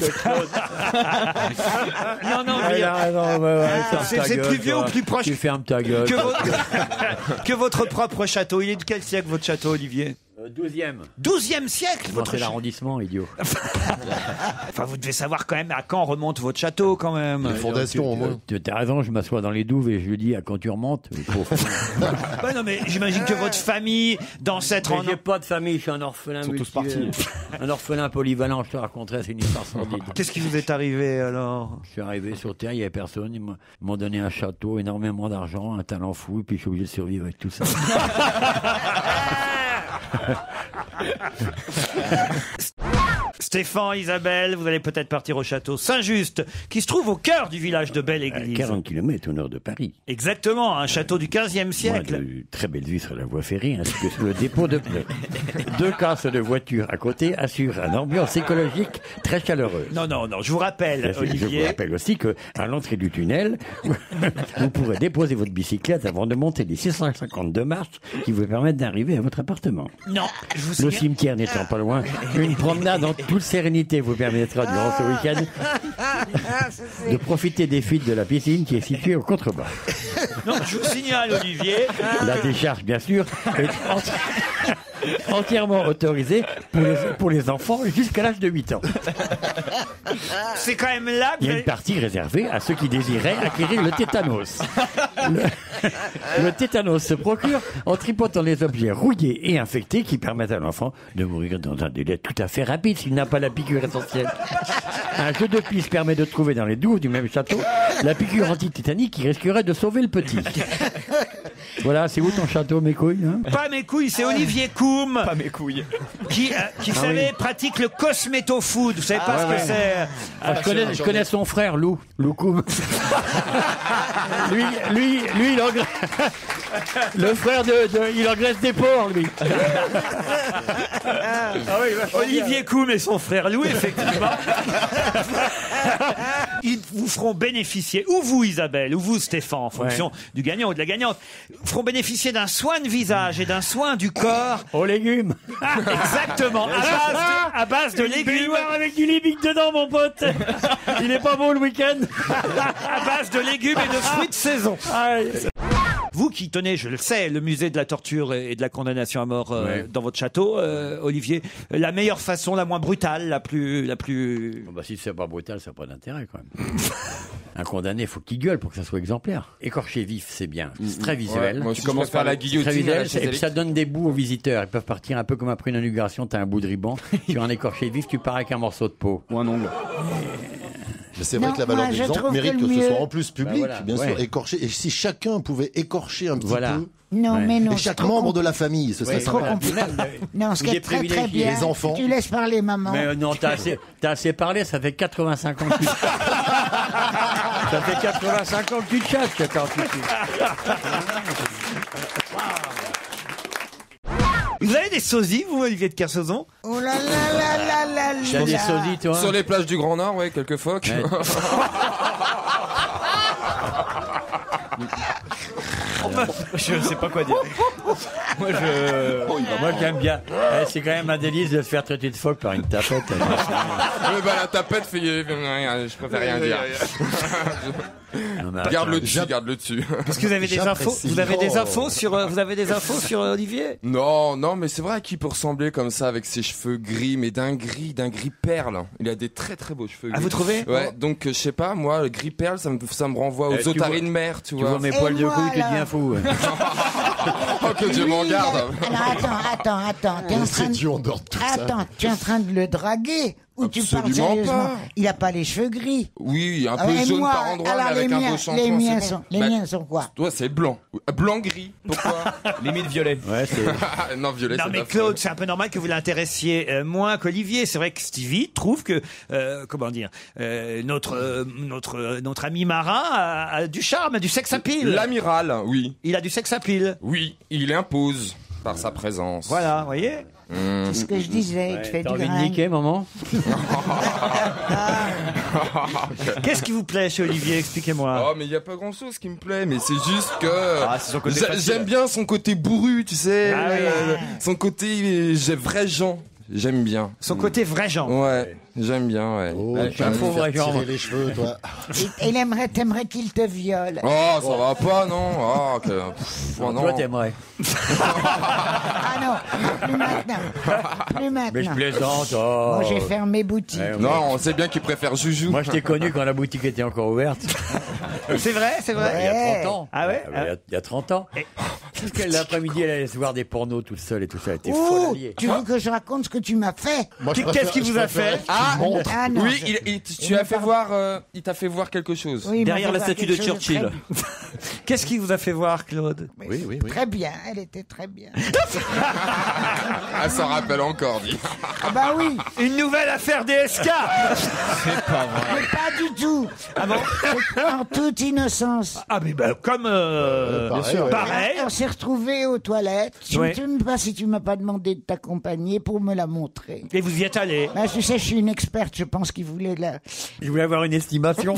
non, non, Ah, mais- non, non, ouais, ouais, ferme c'est- ta c'est gueule, plus vieux toi. ou plus proche Tu fermes ta gueule. que, votre... que votre propre château. Il est de quel siècle, votre château, Olivier? Euh, douzième. douzième siècle, Non, votre c'est château. l'arrondissement, idiot. Enfin, vous devez savoir quand même à quand remonte votre château, quand même. Les fondations, au moins. Tu as raison, je m'assois dans les douves et je lui dis, à quand tu remontes il faut- Ouais, non, mais j'imagine que votre famille, dans cette... Mais j'ai pas de famille, je suis un orphelin. Ils sont tous multi- partis. Un orphelin polyvalent, je te raconterai, c'est une histoire sordide. Qu'est-ce qui vous est arrivé, alors? Je suis arrivé sur Terre, il n'y avait personne, ils m'ont- ils m'ont donné un château, énormément d'argent, un talent fou, et puis je suis obligé de survivre avec tout ça. Stéphane, Isabelle, vous allez peut-être partir au château Saint-Just, qui se trouve au cœur du village de À Belle-Église. quarante kilomètres au nord de Paris. Exactement, un château du quinzième Moi, siècle. de très belles vues sur la voie ferrée, ainsi que sur le dépôt de pneus. Deux casses de voitures à côté assurent une ambiance écologique très chaleureuse. Non, non, non, je vous rappelle, Je vous Olivier. rappelle aussi que à l'entrée du tunnel, vous pourrez déposer votre bicyclette avant de monter les six cent cinquante-deux marches qui vous permettent d'arriver à votre appartement. Non, je vous Le signale- cimetière n'étant pas loin, une promenade en toute sérénité vous permettra durant ce week-end de profiter des fuites de la piscine qui est située au contrebas. Non, je vous signale, Olivier. La décharge, bien sûr, est enti- entièrement autorisée pour les, pour les enfants jusqu'à l'âge de huit ans. C'est quand même là que Il y vous a avez- une partie réservée à ceux qui désiraient acquérir le tétanos. Le, le tétanos se procure en tripotant les objets rouillés et infectés qui permettent à l'enfant de mourir dans un délai tout à fait rapide s'il n'a pas la piqûre essentielle. Un jeu de piste permet de trouver dans les douves du même château la piqûre antitétanique qui risquerait de sauver le petit. Voilà, c'est où ton château, mes couilles hein Pas mes couilles, c'est Olivier Coum. Pas mes couilles. Qui, euh, qui Ah savez, oui. pratique le cosméto-food. Vous savez pas Ah ce ouais, que ouais. c'est Moi, je, connais, je connais son frère, Lou. Lou Coum. lui, lui, lui, il engraisse. Le frère de, de- il engraisse des porcs, lui. Ah oui, Olivier Coum et son frère Lou, effectivement. Ils vous feront bénéficier, ou vous Isabelle, ou vous Stéphane, en fonction du gagnant ou de la gagnante, vous feront bénéficier d'un soin de visage et d'un soin du corps. Aux légumes. Ah, exactement, à base de, à base de Une légumes. baignoire avec du libic dedans, mon pote. Il est pas beau le week-end. À base de légumes et de fruits de saison. Vous qui tenez, je le sais, le musée de la torture et de la condamnation à mort euh, Ouais. dans votre château, euh, Olivier, la meilleure façon, la moins brutale, la plus, la plus. Bon, bah, si c'est pas brutal, ça n'a pas d'intérêt quand même. Un condamné, il faut qu'il gueule pour que ça soit exemplaire. Écorché vif, c'est bien. C'est très visuel. Ouais, moi, je Tu commences préfère la c'est guillotine très à la visuel, chaise et puis ça électrique. donne des bouts aux visiteurs. Ils peuvent partir un peu comme après une inauguration. T'as un bout de ruban. Sur un écorché vif, tu pars avec un morceau de peau. Ou un ongle. Mais c'est vrai Non, que la valeur moi, je d'exemple trouve mérite que que, le ce mieux- soit en plus public, Bah voilà, bien ouais. sûr, écorché. Et si chacun pouvait écorcher un petit Voilà. peu, Non, Ouais. mais non. et c'est chaque trop membre compli- de la famille, ce serait C'est trop sympa. compliqué. Non, ce Il qui est est très très privilégié. bien. Les enfants. Tu laisses parler maman. Mais euh, non, t'as assez, t'as assez parlé, ça fait quatre-vingt-cinq ans que tu... Ça fait quatre-vingt-cinq ans que tu te chattes, quand tu... Vous avez des sosies, vous, Olivier de Kersauzon? Oh là là là là là là. T'as des sosies, toi Sur les plages du Grand Nord, ouais, quelques phoques. Ouais. Je sais pas quoi dire. Moi, je. Moi, j'aime bien. Eh, c'est quand même un délice de se faire traiter de phoque par une tapette. Ouais, bah, la tapette fait. Je préfère rien dire. Non, mais Garde le attends, dessus, garde le dessus. Parce que vous avez des infos, vous avez des infos sur, euh, vous avez des infos sur euh, Olivier? Non, non, mais c'est vrai qu'il peut ressembler comme ça avec ses cheveux gris, mais d'un gris, d'un gris perle. Il a des très très beaux cheveux Ah, gris. vous trouvez? Ouais, donc euh, je sais pas, moi, le gris perle, ça me, ça me renvoie aux Eh, tu otaries vois- de mer, tu Tu vois. vois mes Et poils de moi, couille, tu alors deviens fou. Oh, que Dieu m'en Lui, garde. il a- Alors attends, attends, attends. T'es en Mais train c'est de... Dieu en dehors de tout ça. Attends, tu es en train de le draguer ou tu parles Absolument sérieusement? pas. Il a pas les cheveux gris. Oui, un Ah, peu et jaune moi, par endroit, alors mais avec les un miens, beau shampoing. les miens c'est sont, bon. les Bah, miens sont quoi? Toi, c'est blanc. Blanc-gris. Pourquoi? Limite violet. Ouais, c'est... Non, violet, Non c'est mais pas Claude, c'est un peu normal que vous l'intéressiez euh, moins qu'Olivier. C'est vrai que Stevie trouve que, euh, comment dire, euh, notre euh, notre euh, notre ami marin a, a du charme, a du sex appeal. L'amiral, oui. Il a du sex appeal. Oui, il impose par sa présence. Voilà, vous voyez. Mmh. C'est ce que je disais, Ouais, tu fais t'as du envie de grain. niquer, maman? Qu'est-ce qui vous plaît chez Olivier? Expliquez-moi. Oh, mais il n'y a pas grand chose qui me plaît, mais c'est juste que. Ah, c'est son côté J'a- facile. J'aime bien son côté bourru, tu sais. Ah oui. euh, son côté euh, j'ai vrai gens. J'aime bien. Son côté vrai genre. Ouais, j'aime bien, ouais. Oh, Ouais, tu vas un me faux faire vrai genre. tirer les cheveux, toi. Et il aimerait, t'aimerais qu'il te viole. Oh, ça va pas, non? Oh, que... Pff, oh, non. Toi, t'aimerais. Ah non, plus maintenant. Plus Mais je maintenant. plaisante. Oh. Moi j'ai fermé boutique. Ouais, ouais. Non, on sait bien qu'il préfère Joujou. Moi, je t'ai connu quand la boutique était encore ouverte. C'est vrai, c'est vrai. Il y a trente ans. Ah ouais? Il y a, il y a trente ans. Parce que l'après-midi, elle allait se voir des pornos toute seule et tout ça. Elle était folle Ouh, alliée. tu veux que je raconte ce que tu m'as fait? Moi, je Qu'est-ce préfère- qu'il je vous a préfère fait qu'il Ah, montre. Ah non, oui, je- il, il- tu il as me fait parle- voir, euh, il t'a fait voir quelque chose. Oui, il m'a Derrière fait la voir statue de quelque chose Churchill. Qu'est-ce qui vous a fait voir, Claude? très- Oui, oui, oui. Très bien, elle était très bien. Elle s'en rappelle encore, dit. Ah bah oui, Une nouvelle affaire D S K. C'est pas vrai. mais pas du tout. Ah bon? En toute innocence. Ah mais ben, comme euh, Euh, pareil, ouais. pareil. On s'est retrouvés aux toilettes. Je Ouais. ne sais même pas si tu m'as pas demandé de t'accompagner pour me la montrer. Et vous y êtes allé. Bah, tu sais, je suis une experte, je pense qu'il voulait la... Je voulais avoir une estimation.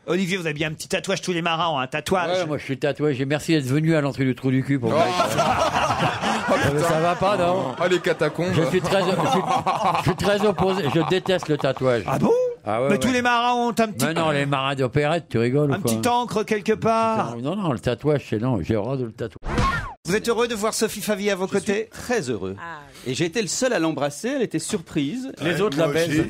Olivier, vous avez bien un petit tatouage, tous les marins ont un tatouage. Ouais, moi je suis tatoué. J'ai merci d'être venu à l'entrée du trou du cul pour moi. Ça va pas, non? Ah, les catacombes. Je suis très, je suis, je suis très opposé. Je déteste le tatouage. Ah bon? Ah ouais, Mais ouais. tous les marins ont un petit... Mais non, les marins d'opérette, tu rigoles Un ou quoi? petit encre quelque part. Non, non, le tatouage, c'est non. J'ai horreur de le tatouage. Vous êtes heureux de voir Sophie Favier à vos côtés? Très heureux. Et j'ai été le seul à l'embrasser, elle était surprise. Les autres la baisent.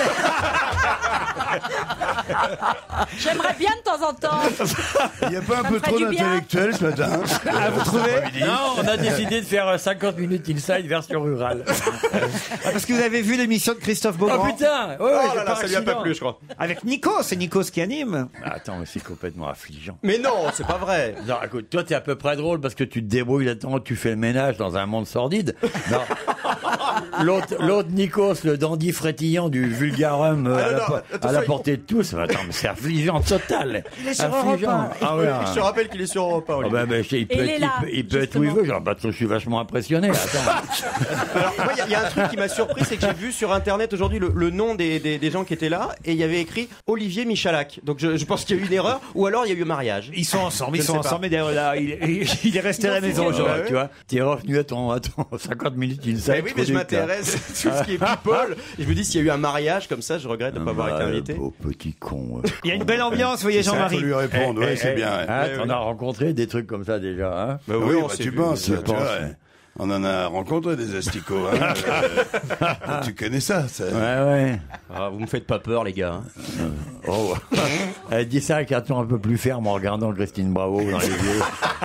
J'aimerais bien de temps en temps. Il n'y a pas un Ça peu me ferait trop du bien. d'intellectuels ce matin? Ah, vous trouvez? Non, on a décidé de faire cinquante minutes inside version rurale. Ah, parce que vous avez vu l'émission de Christophe Beaugrand? Oh putain! Ouais, ouais, Oh c'est là là, par ça lui a pas accident. plu, je crois. Avec Nikos, c'est Nikos qui anime. Attends, mais c'est complètement affligeant. Mais non, c'est pas vrai. Non, écoute, toi, t'es à peu près drôle parce que tu te débrouilles là-dedans, tu fais le ménage dans un monde sordide. Non. L'autre, l'autre Nikos, le dandy frétillant du vulgarum euh, Ah, à, non, la, non, po- attention, à la il- portée de tous. Attends, mais c'est affligeant total. Il est sur Affligeant. Europe un. Ah ouais. Je te rappelle qu'il est sur Europe un, Oh Olivier. ben, ben, je sais, il peut, il être, est il là, peut, il peut être où il veut, genre, bah, je suis vachement impressionné. Attends. Alors, moi, il y a- il y, a un truc qui m'a surpris, c'est que j'ai vu sur internet aujourd'hui le, le nom des, des, des gens qui étaient là, et il y avait écrit Olivier Michalak. Donc je, je pense qu'il y a eu une erreur, ou alors il y a eu un mariage. Ils sont ensemble, Je ils ne sont sais pas. ensemble, mais d'ailleurs là, il, il- il est resté à la maison Tu aujourd'hui. vois, tu vois, t'es revenu à ton, à ton cinquante minutes inside. Mais oui, mais je m'intéresse à tout ce qui est people. Et je me dis, s'il y a eu un mariage comme ça, je regrette de ne pas avoir été invité. Beau petit con. Il y a une belle ambiance, vous voyez, Ça, Jean-Marie. faut lui répondre, ouais, c'est bien. ouais. Ah, Eh t'en oui. as rencontré des trucs comme ça déjà, hein? Bah oui, on bah, s'est tu vu. penses, je tu pense. vois, ouais. On en a rencontré des asticots. Hein. Euh, tu connais ça, ça. Ouais, ouais. Ah, vous me faites pas peur, les gars. Oh. Elle dit ça avec un ton un peu plus ferme en regardant Christine Bravo dans les yeux.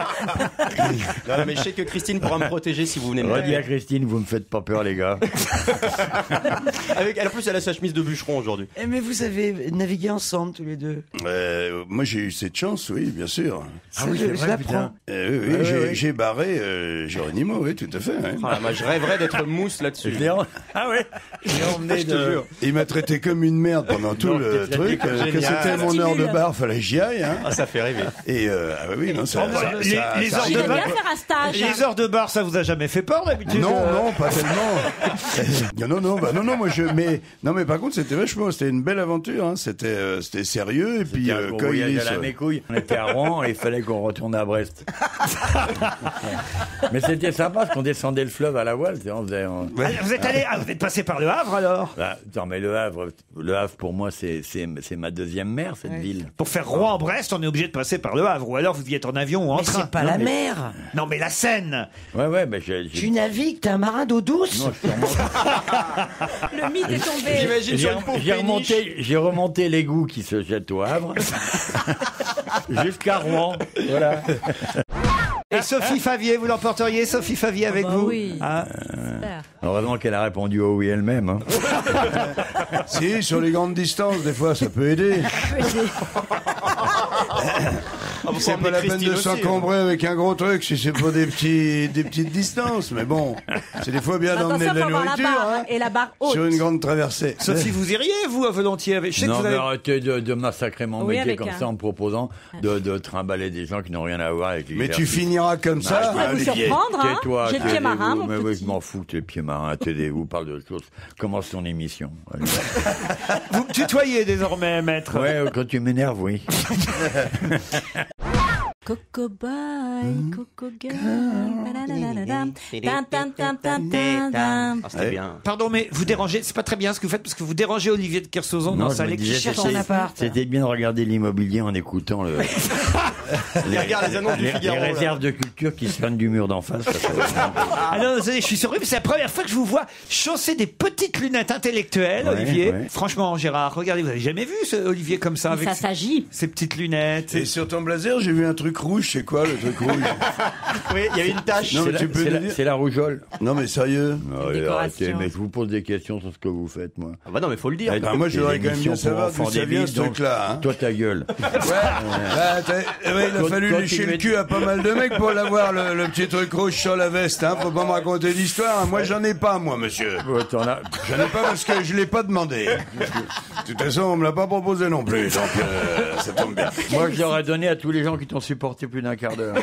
Non, non, mais je sais que Christine pourra me protéger si vous venez me Redis à Christine, vous me faites pas peur, les gars. Avec, en plus, elle a sa chemise de bûcheron aujourd'hui. Eh, Mais vous avez navigué ensemble tous les deux. Euh, moi, j'ai eu cette chance, oui, bien sûr. Ah oui, je, je l'apprends. Euh, oui, oui, Ouais, j'ai, ouais, ouais. j'ai barré euh, Géronimo, oui, tout à fait. ouais. Ah, moi, je rêverais d'être mousse là-dessus. Je l'ai en- Ah ouais. Je l'ai emmené Je te de. jure. Il m'a traité comme une merde pendant tout Non, le t'es traité truc. comme euh, que génial. c'était mon heure de bar, fallait que j'y aille. Hein. Ah, ça fait rêver. Et euh, ah oui, non, ça, Oh, bah, ça- les- ça- les ça heures de rigole. J'aimerais bar- bien faire un stage. Les heures de bar, ça vous a jamais fait peur d'habitude? Non, euh non, pas tellement. non, non, bah, non, non, moi je, mais, non, mais par contre, c'était vachement, c'était une belle aventure, hein. C'était, euh, c'était sérieux, et puis, C'était un euh, gros quand il voyage est à la sur- mécouille. On était à Rouen et il fallait qu'on retourne à Brest. Mais c'était sympa parce qu'on descendait le fleuve à la voile. tu sais, On faisait, on- Ah, vous êtes allé, ah, vous êtes passé par le Havre alors? Bah, attends, mais le Havre, le Havre pour moi, c'est, c'est, c'est ma deuxième mère, cette ville. Pour faire Rouen-Brest, on est obligé de passer par le Havre, ou alors vous y êtes en avion ou en Mais train. c'est pas Non, la mais- mer. Non, mais la Seine. Ouais, ouais, mais j'ai. j'ai- Tu navigues, t'es un marin d'eau douce. Non, je suis remonté- Le mythe est tombé. J'imagine J'ai, sur une pauvre j'ai péniche. remonté, j'ai remonté l'égout qui se jette au Havre jusqu'à Rouen. Voilà. Et Sophie Favier, vous l'emporteriez, Sophie Favier, avec bah vous? oui. Hein? Super. Heureusement qu'elle a répondu au oui elle-même. hein. Si, sur les grandes distances, des fois, ça peut aider. Ah, vous C'est emmenez pas la peine Christine de aussi, s'encombrer avec un gros truc si c'est pas des petits, des petites distances. Mais bon, c'est des fois bien d'emmener Attention, de la faut avoir la nourriture, barre hein, et la barre haute. sur une grande traversée. Sophie, vous iriez, vous, à volontiers avec... Je sais que Non, vous mais avez... arrêtez de, de massacrer mon Oui, métier avec comme un- ça en me proposant de, de trimballer des gens qui n'ont rien à voir avec Mais l'exercice. tu finiras comme ça, je pourrais vous Olivier. surprendre, hein. Tais-toi, J'ai le pied taisez-vous. marin, mon Mais oui, petit. je m'en fous, tes pieds marins, taisez-vous, parle de choses. Commence ton émission. Allez. Vous me tutoyez désormais, maître. Ouais, quand tu m'énerves, oui. Coco boy, coco girl. Tadadadadam. Tam, tam, tam, tam, tam, tam. Ah, c'était bien. Pardon, mais vous dérangez, c'est pas très bien ce que vous faites, parce que vous dérangez Olivier de Kersauzon dans je sa me lecture. disais, cherche c'était- un appart. C'était bien de regarder l'immobilier en écoutant le, Il regarde les annonces du les, Figaro, les là. réserves de culture qui se prennent du mur d'en face. ça, ça- Ah non, désolé, je suis surpris, mais c'est la première fois que je vous vois chausser des petites lunettes intellectuelles, Ouais, Olivier. ouais. Franchement, Gérard, regardez, vous avez jamais vu ce Olivier comme ça, avec Ça ses- s'agit. ses petites lunettes. Et sur ton blazer, j'ai vu un truc rouge. C'est quoi le truc rouge? Oui, il y avait une tache. Non, C'est mais la, tu peux c'est nous la- dire c'est la rougeole. Non, mais sérieux. Oh, décoration. arrêtez, mais je vous pose des questions sur ce que vous faites, moi. Ah bah non, mais faut le dire. Eh, ben, moi, je des voudrais quand même émissions bien savoir pour enfants d'où ça des vient, villes, ce donc, truc-là, hein. Toi, ta gueule. Ouais, bah, t'as- ouais, il a Quand- fallu quand lécher il le met- cul à pas mal de mecs pour l'avoir, le, le petit truc rouge sur la veste, hein. Faut pas me raconter d'histoire. Moi, j'en ai pas, moi, monsieur. Ouais, t'en as- J'en ai pas parce que je l'ai pas demandé. De toute façon, on me l'a pas proposé non plus, donc euh, ça tombe bien. Moi, je l'aurais donné à tous les gens qui t'ont supporté. supporté plus d'un quart d'heure.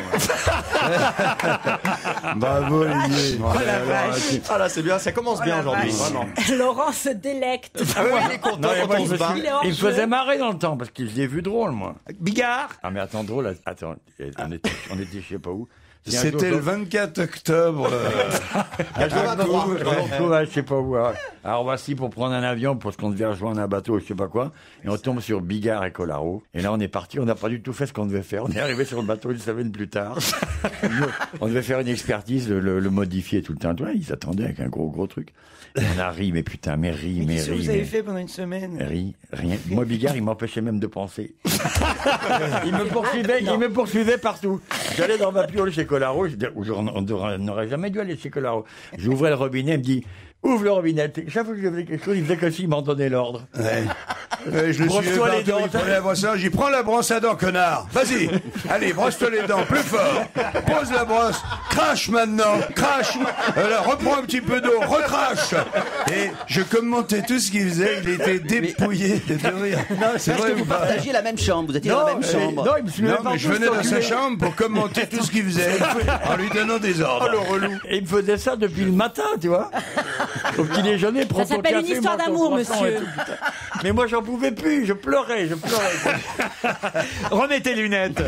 Bravo, Olivier. Oh la vache. Ah là, c'est bien, ça commence bien aujourd'hui, vraiment. Laurent se délecte. Ah oui, il est content Non, mais quand moi, on je se me bat. suis- Il est hors il me jeu. faisait marrer dans le temps parce que je l'ai vu drôle, moi. Bigard. Ah, mais attends, drôle, attends, on était, on était je sais pas où. Si un C'était jour- le vingt-quatre octobre. Un jour, je trouve- je retrouve, je sais pas où. hein. Alors voici pour prendre un avion parce qu'on devait rejoindre un bateau, je sais pas quoi. Et on tombe sur Bigard et Colaro. Et là, on est parti. On n'a pas du tout fait ce qu'on devait faire. On est arrivé sur le bateau une semaine plus tard. On devait faire une expertise, le, le- le modifier tout le temps. Ouais, ils attendaient avec un gros gros truc. Et on a ri, mais putain, mais ri, mais, Qu'est-ce que ri. vous avez mais- fait pendant une semaine Ri, rien. Moi, Bigard, il m'empêchait même de penser. il me poursuivait, il me poursuivait partout. J'allais dans ma piole chez Colaro, je disais, on on n'aurait jamais dû aller chez Colaro. J'ouvrais le robinet, il me dit, ouvre le robinet. Chaque fois que je faisais quelque chose, il faisait que s'il m'en donnait l'ordre. Ouais. Ouais, je le suis Brosse-toi les dents. il prenait la brosse à dents, j'y prends la brosse à dents, connard. Vas-y, allez, brosse-toi les dents, plus fort. Pose la brosse, crache maintenant, crache. Euh, là, reprends un petit peu d'eau, recrache. Et je commentais tout ce qu'il faisait, il était dépouillé de rire. C'est Est-ce vrai que vous ou pas partagiez la même chambre? Vous étiez dans la même euh, chambre? non, il me suivait Non, mais je venais dans sa chambre pour commenter tout ce qu'il faisait, en lui donnant des ordres. Oh, le relou. Et il me faisait ça depuis le matin, tu vois. Au petit déjeuner, prends Ça ton s'appelle café, une histoire mange ton d'amour, croissant et monsieur. tout, putain. Mais moi, j'en pouvais plus, je pleurais, je pleurais. Remets tes lunettes.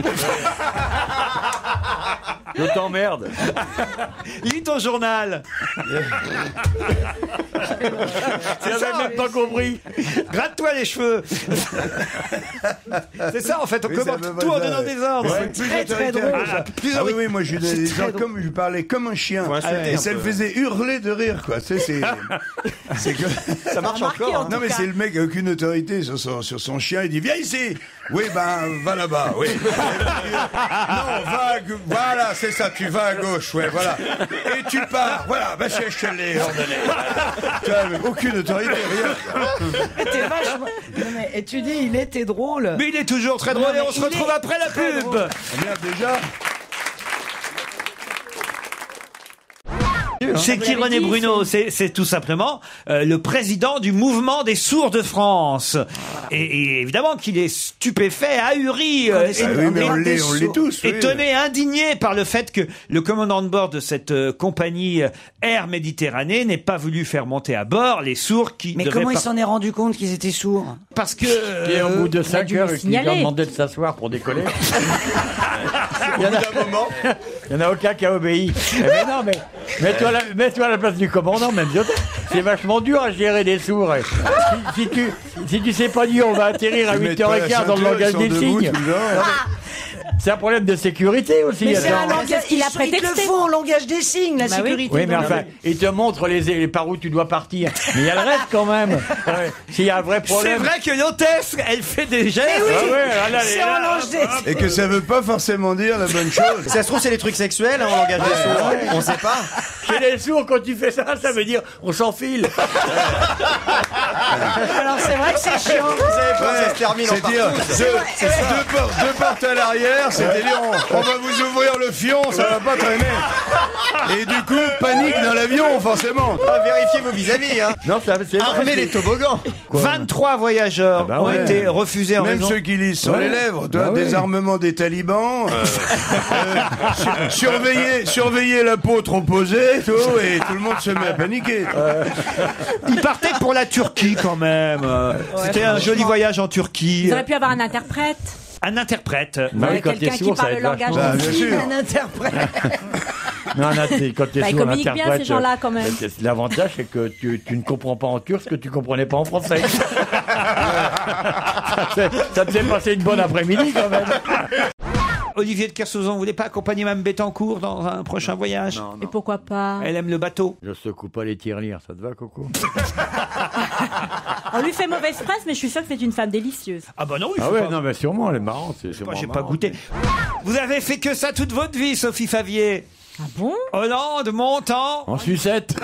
Je t'emmerde. Lis ton journal. Tu n'avais même pas compris. Gratte-toi les cheveux. C'est ça, en fait, on Oui, ça commente me va tout en ça, donnant ouais. des ordres. Ouais, plus Très, très autoritaire. drôle. Ah, plus ah oui, oui, moi je, C'est des très gens comme, je parlais comme un chien. Faut insulter Et un ça peu. le faisait hurler de rire, quoi. Tu sais, c'est, c'est que... Ça marche encore. hein. Non, mais c'est le mec qui a aucune autorité sur son, sur son chien. Il dit, viens ici. Oui, ben, va là-bas, oui. Non, va à gau- voilà, c'est ça, tu vas à gauche, ouais, voilà. Et tu pars, voilà, bah, je je te l'ai ordonné. Tu vois, mais aucune autorité, rien. T'es vachement. Non, mais, et tu dis, il était drôle. Mais il est toujours très drôle Non, et on mais se il retrouve est après la très pub. drôle. Ah, merde, déjà. C'est qui René Bruno? C'est c'est tout simplement euh, le président du mouvement des sourds de France. Et, et évidemment qu'il est stupéfait, ahuri, euh, Ah oui, mais on l'est, on l'est tous, oui. étonné, indigné par le fait que le commandant de bord de cette euh, compagnie euh, Air Méditerranée n'ait pas voulu faire monter à bord les sourds qui Mais devaient comment il par- s'en est rendu compte qu'ils étaient sourds? Parce que Et au euh, bout de on a cinq dû heures, le il leur signaler. demandait de s'asseoir pour décoller. Au bout d'un moment. Il n'y en a aucun qui a obéi. Eh ben non, mais mets-toi à, la- mets-toi à la place du commandant, même. C'est vachement dur à gérer des sourds. Si, si tu si tu sais pas dire on va atterrir à Ils huit mettent heures pas la quinze dans le ceinture, langage ils sont des debout signes. tout le temps. C'est un problème de sécurité aussi. Mais c'est attends. un langage, Qu'est-ce qu'il a ils- ils te le prétexté font en langage des signes, la Bah oui. sécurité. Oui, mais dans la enfin, rue. il te montre les, les par où tu dois partir. Mais il y a le reste quand même. Ouais. S'il y a un vrai c'est problème. vrai que l'hôtesse, elle fait des gestes. Eh oui, Ah ouais, là, là, c'est là, en là, langage des Et que ça veut pas forcément dire la bonne chose. Si ça se trouve, c'est des trucs sexuels hein, en langage des sourds. On sait pas. Chez les sourds, quand tu fais ça, ça veut dire on s'enfile. Alors c'est vrai que c'est chiant. Vous savez pas, ça se termine en C'est dire, partout. deux, deux portes, deux portes à l'arrière, c'est dire, on, on va vous ouvrir le fion, ça va pas traîner. Et du coup, panique dans l'avion, forcément. Ah, vérifiez vos vis-à-vis. Hein. Non, ça, c'est vrai. Armez les toboggans. vingt-trois voyageurs Ah bah ont ouais. été refusés en Même raison... ceux qui lisent sur Ouais. les lèvres, toi, Bah ouais. désarmement des talibans, euh, euh, sur- surveiller, surveiller l'apôtre opposé, tout, et tout le monde se met à paniquer. Ils partaient pour la Turquie quand même. Euh, C'était un joli voyage en Turquie. Ils auraient pu avoir un interprète. Un interprète. Bah oui, Ouais, quand quelqu'un t'es qui sourd, ça parle aide le langage vachement. Bah, des bien signes. sûr. Un interprète. Non, non, t'es- quand t'es Bah, ils sourd, communiquent bien, l'interprète, ces gens-là, quand même. euh, c'est- L'avantage, c'est que tu, tu ne comprends pas en turc ce que tu comprenais pas en français. ça, te fait, ça te fait passer une bonne après-midi, quand même. Olivier de Kersauzon, vous voulez pas accompagner Mme Bettencourt dans un prochain voyage? Et pourquoi pas? Elle aime le bateau. Je secoue pas les tirelires, ça te va, Coco? On lui fait mauvaise presse, mais je suis sûre que c'est une femme délicieuse. Ah bah non, il Ah faut ouais, pas. non, mais sûrement, elle est marrante. C'est Moi, sûrement j'ai pas marrant. goûté. Vous avez fait que ça toute votre vie, Sophie Favier. Ah bon? Hollande monte en... En sucette.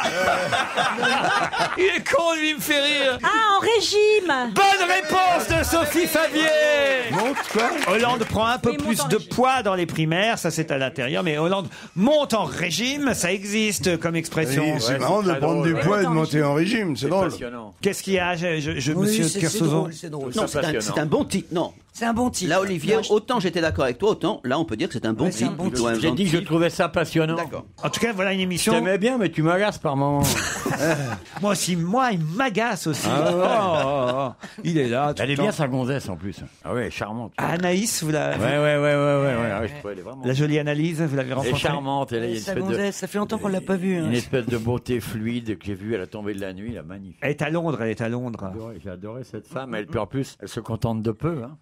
Il est con, lui, il me fait rire. Ah, en régime. Bonne réponse de Sophie Favier. Monte quoi? Hollande prend un peu Oui, monte plus en de régime. poids dans les primaires, ça c'est à l'intérieur, mais Hollande monte en régime, ça existe comme expression. Oui, c'est Ouais, marrant c'est de très prendre drôle. du poids et de monter en régime, c'est drôle. Passionnant. Qu'est-ce qu'il y a, je, je, je- Oui, monsieur c'est- c'est Kersozon? drôle, c'est drôle. Non, Non, c'est c'est un, passionnant. c'est un bon titre. Non. C'est un bon titre. Là, Olivier, Non, je- autant j'étais d'accord avec toi, autant là, on peut dire que c'est un bon Ouais, c'est titre. un bon plutôt titre. un J'ai dit que je titre. trouvais ça passionnant. D'accord. En tout cas, voilà une Je émission. t'aimais bien, mais tu m'agaces par moments. Moi aussi, moi, il m'agace aussi. Ah ouais. Oh, oh, oh. Il est là. tout Elle le est temps. bien sa gonzesse en plus. Ah ouais, elle est charmante. Ah, Anaïs, vous la, Ouais, ouais, ouais, ouais, ouais, ouais. Ah ouais, je trouvais, elle est vraiment. la jolie analyse, vous l'avez Elle est rencontrée? charmante. Elle a une Sa espèce de, gonzesse, ça fait longtemps qu'on l'a pas vue. hein. une espèce de beauté fluide que j'ai vue à la tombée de la nuit, là, magnifique. Elle est à Londres, elle est à Londres. J'ai adoré, j'ai adoré cette femme. Elle, puis en plus, elle se contente de peu. Hein.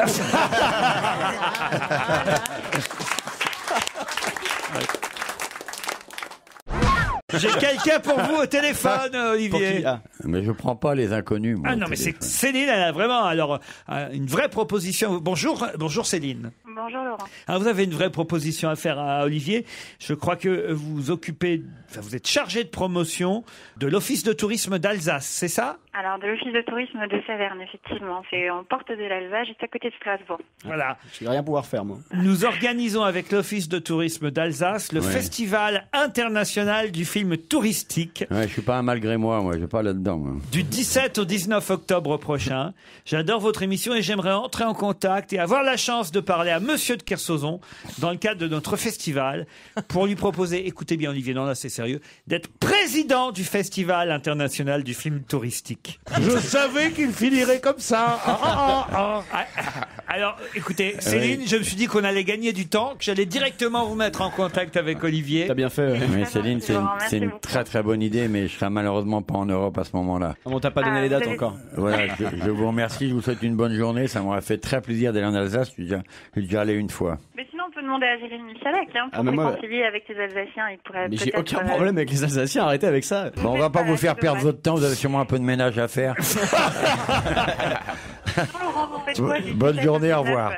J'ai quelqu'un pour vous au téléphone, Olivier. Ah. Mais je prends pas les inconnus. Moi, Ah au non, mais c'est téléphone. Céline, elle a vraiment alors euh, une vraie proposition. Bonjour, bonjour Céline. Bonjour Laurent. Alors vous avez une vraie proposition à faire à Olivier. Je crois que vous occupez, enfin, vous êtes chargé de promotion de l'Office de tourisme d'Alsace, c'est ça? Alors, de l'Office de tourisme de Saverne, effectivement. C'est en porte de l'Alsace, juste à côté de Strasbourg. Voilà. Je vais rien pouvoir faire, moi. Nous organisons avec l'Office de tourisme d'Alsace le Ouais. Festival international du film touristique. Ouais, je suis pas un malgré moi, moi, je suis pas là-dedans. moi. Du dix-sept au dix-neuf octobre prochain. J'adore votre émission et j'aimerais entrer en contact et avoir la chance de parler à Monsieur de Kersozon dans le cadre de notre festival pour lui proposer, écoutez bien Olivier, non là c'est sérieux, d'être président du Festival international du film touristique. Je savais qu'il finirait comme ça. Ah, ah, ah, ah. Ah, alors, écoutez, Céline, je me suis dit qu'on allait gagner du temps, que j'allais directement vous mettre en contact avec Olivier. T'as bien fait. Ouais. Oui, Céline, c'est une, c'est une très très bonne idée, mais je serai malheureusement pas en Europe à ce moment-là. On t'a pas donné Ah, les dates vous avez- encore. Voilà, je, je vous remercie, je vous souhaite une bonne journée. Ça m'aurait fait très plaisir d'aller en Alsace. Je suis déjà, je suis déjà allé une fois. Mais sinon, on peut demander à Jérémy Michalak, hein, pour Ah, mais se moi- réconcilier avec les Alsaciens. Il pourrait Mais j'ai peut-être, aucun euh, problème avec les Alsaciens, arrêtez avec ça. Bon, on va pas vous faire perdre votre temps. Vous avez sûrement un peu de ménage à faire. Laurent, vous faites quoi d'ici Bonne cette journée, au dix-neuf? revoir.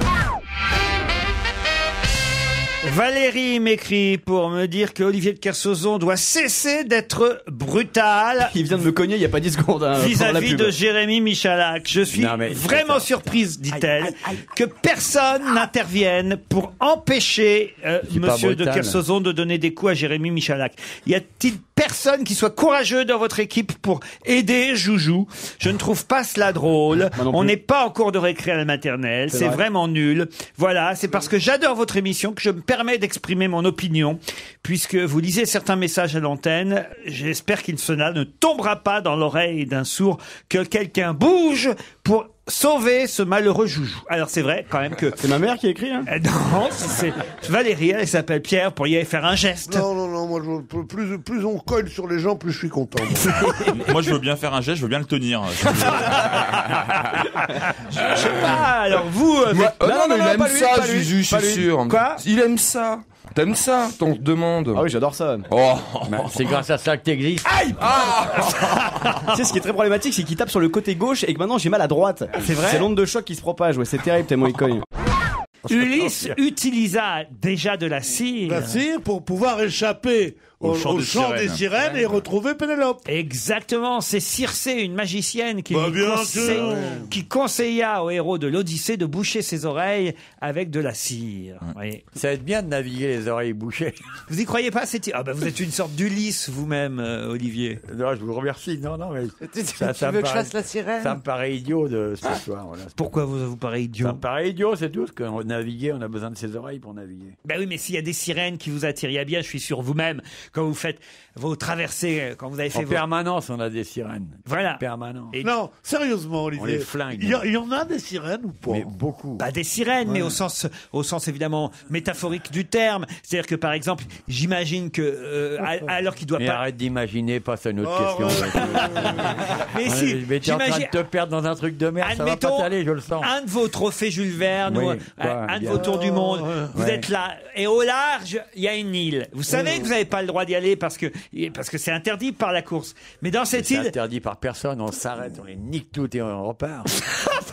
Valérie m'écrit pour me dire que Olivier de Kersozon doit cesser d'être brutal. Il vient de me cogner il y a pas dix secondes. Hein, pendant la vis-à-vis pub. de Jérémy Michalak. Je suis Non, mais- vraiment surprise, dit-elle, que personne n'intervienne pour empêcher euh, C'est pas Monsieur de brutal. Kersozon de donner des coups à Jérémy Michalak. Y a-t-il personne qui soit courageux dans votre équipe pour aider Joujou? Je ne trouve pas cela drôle. Moi non On plus. n'est pas en cours de récré à la maternelle. C'est C'est vrai. vraiment nul. Voilà, c'est parce que j'adore votre émission que je me permets d'exprimer mon opinion. Puisque vous lisez certains messages à l'antenne, j'espère qu'il cela ne tombera pas dans l'oreille d'un sourd que quelqu'un bouge pour sauver ce malheureux Joujou. Alors c'est vrai quand même que... C'est ma mère qui a écrit, hein. Euh, Non, c'est Valérie, elle s'appelle Pierre, pour y aller faire un geste. Non, non, non, moi, je- plus, plus on colle sur les gens, plus je suis content. Moi, je veux bien faire un geste, je veux bien le tenir. Je sais pas, alors vous... euh, Moi- vous- oh non, mais il aime pas lui, ça, pas lui, Juju, je pas suis lui. sûr. Quoi? Il aime ça. T'aimes ça, ton demande. Ah oui, j'adore ça. Oh. Bah, c'est grâce à ça que t'existes. Aïe Tu sais, ce qui est très problématique, c'est qu'il tape sur le côté gauche et que maintenant j'ai mal à droite. C'est vrai? C'est l'onde de choc qui se propage, ouais, c'est terrible tellement il cogne. Ulysse utilisa déjà de la cire. La cire pour pouvoir échapper au, Au chant au des chant sirènes. des sirènes et retrouver Pénélope. Exactement, c'est Circé, une magicienne qui, Bah, lui bien conseille- sûr. qui conseilla au héros de l'Odyssée de boucher ses oreilles avec de la cire. Vous voyez. Ça va être bien de naviguer les oreilles bouchées. Vous y croyez pas, c'est ah bah vous êtes une sorte d'Ulysse vous-même, euh, Olivier. Non, je vous remercie. Non, non, mais Tu, ça, tu ça veux me que je paraît, fasse la sirène? ça me paraît idiot de ce soir. Voilà. Pourquoi vous vous paraît Ça idiot? me paraît idiot, c'est tout. Parce qu'on naviguer, on a besoin de ses oreilles pour naviguer. Ben oui, mais s'il y a des sirènes qui vous attirent, il y a bien, je suis sûr, vous-même, quand vous faites vos traversées, euh, quand vous avez fait En vos... permanence, on a des sirènes. Voilà. Permanence. Et- Non, sérieusement, On les Olivier. flingue. Il y, a- il y en a des sirènes ou pas? Mais beaucoup. Bah des sirènes, mais au sens, au sens évidemment métaphorique du terme. C'est-à-dire que par exemple, j'imagine que euh, à- alors qu'il doit Mais pas. arrête d'imaginer, passe à une autre Oh, question. Mais Ouais, si, mais t'es en train j'imagine. de te perdre dans un truc de merde, ça va Admettons, pas t'aller, je le sens. un de vos trophées Jules Verne, Oui, ou un, quoi, un de bien. vos tours du monde, vous Ouais. êtes là, et au large, il y a une île. Vous savez que vous n'avez pas le droit d'y aller parce que parce que c'est interdit par la course. Mais dans cette C'est île, interdit par personne, on s'arrête, on les nique toutes et on repart.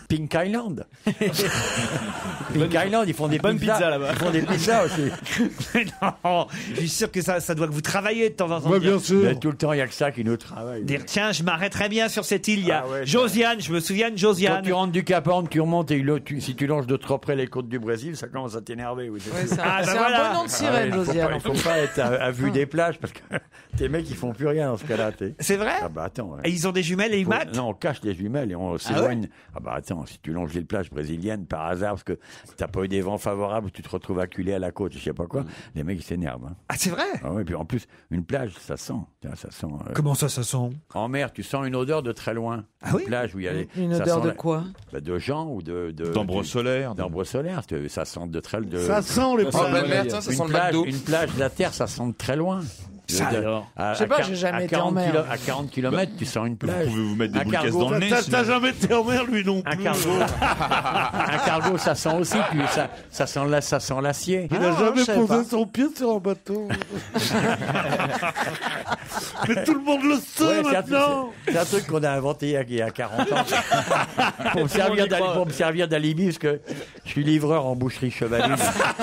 Pink Island. Pink Island, ils font des bonne pizzas pizza là-bas. Ils font des pizzas aussi. Mais non, je suis sûr que ça, ça doit que vous travaillez de temps en temps. Ouais, dire- bien sûr. Mais tout le temps, il n'y a que ça qui nous travaille. Dire tiens, je m'arrêterais bien sur cette île. Il y a Ah ouais, Josiane, je me souviens de Quand Josiane. tu rentres du Cap Horn, tu remontes et le- tu- si tu longes de trop près les côtes du Brésil, ça commence à t'énerver. Oui, Ouais, c'est un, Ah, bah c'est un voilà. bon nom de sirène, il faut Josiane. pas, il faut pas être à, à vue des plages parce que tes mecs ils font plus rien dans ce cas-là. t'es- C'est vrai Ah bah attends. ouais. Et ils ont des jumelles et ils Faut- matent. Non, on cache les jumelles et on s'éloigne. Ah, bah attends, si tu longes les plages brésiliennes par hasard parce que t'as pas eu des vents favorables, tu te retrouves acculé à la côte, je sais pas quoi, les mecs ils s'énervent. hein. Ah, c'est vrai Ah ouais, puis en plus, une plage, ça sent. Tiens, ça sent. euh, Comment ça, ça sent En mer, tu sens une odeur de très loin. Ah une oui plage où il y a les- Une ça odeur sent de la- quoi bah, de gens ou de. de D'ambre du- solaire. D'ambre solaire, c'est- ça sent de très. De, Ça sent les Oh, plages. bah merde, ça, ça une sent le plage, McDo. une plage de la terre, ça sent de très loin. Ça De- alors à- Je sais pas, à j'ai quar- jamais à été en quarante mer. kilo- À quarante kilomètres, tu sens une Vous plage. pouvez vous mettre des Un boules caisses cargo. dans le nez. T'as sinon. t'as jamais été en mer, lui non Un plus. cargo, un cargo, ça sent aussi, puis ça, ça sent la- ça sent l'acier. Il Ah, n'a je jamais savais posé pas. son pied sur un bateau. Mais tout le monde le sait Ouais, c'est un- maintenant. c'est- c'est un truc qu'on a inventé il y a- il y a quarante ans pour me servir d'ali- pour me servir d'alibi parce que je suis livreur en boucherie chevaline.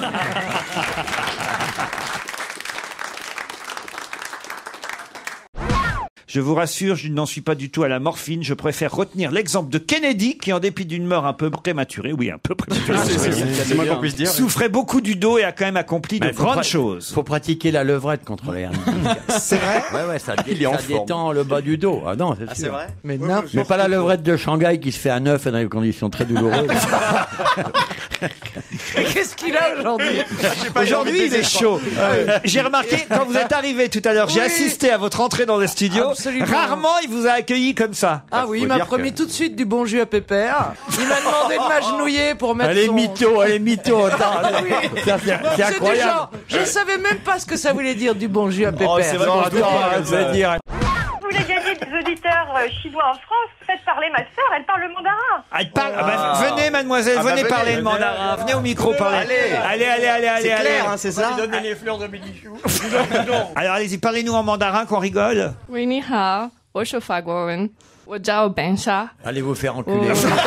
Je vous rassure, je n'en suis pas du tout à la morphine. Je préfère retenir l'exemple de Kennedy, qui, en dépit d'une mort un peu prématurée, oui, un peu prématurée, C'est- c'est- c'est- c'est moins qu'on puisse dire. souffrait beaucoup du dos et a quand même accompli de Mais faut grandes pra- choses. Faut pratiquer la levrette contre les hernies. C'est vrai Ouais, ouais, ça, dé- Il est en ça forme. détend le bas du dos. Ah non, c'est Ah, sûr. c'est vrai Mais Ouais, n'importe Mais pas la levrette de Shanghai qui se fait à neuf et dans des conditions très douloureuses. Mais qu'est-ce qu'il a aujourd'hui Aujourd'hui, il est chaud. Euh, J'ai remarqué, quand vous êtes arrivé tout à l'heure, j'ai Oui. assisté à votre entrée dans les studios. Absolument. Rarement, il vous a accueilli comme ça. Ah oui, il faut m'a dire promis que- tout de suite du bon jus à pépère. Il m'a demandé de m'agenouiller pour mettre Elle est son... mytho, elle est mytho. Attends, Oui. ça, c'est c'est C'est incroyable. du genre, je savais même pas ce que ça voulait dire du bon jus à pépère. Oh, c'est vrai Non, qu'on se attends, dépend, je vais ça. dire. Vous voulez gagner des auditeurs euh, chinois en France, faites parler ma sœur, elle parle le mandarin. Elle parle- ah bah, venez, mademoiselle, Ah bah, venez venez, parler le venez. mandarin. Venez au micro parler. Allez. allez, allez, allez, allez. C'est allez. clair, hein, c'est ça Donner les fleurs de Bénichou. Alors allez-y, parlez-nous en mandarin qu'on rigole. 喂，你好，我是法国人，我叫 Ben Sha。 Allez vous faire enculer.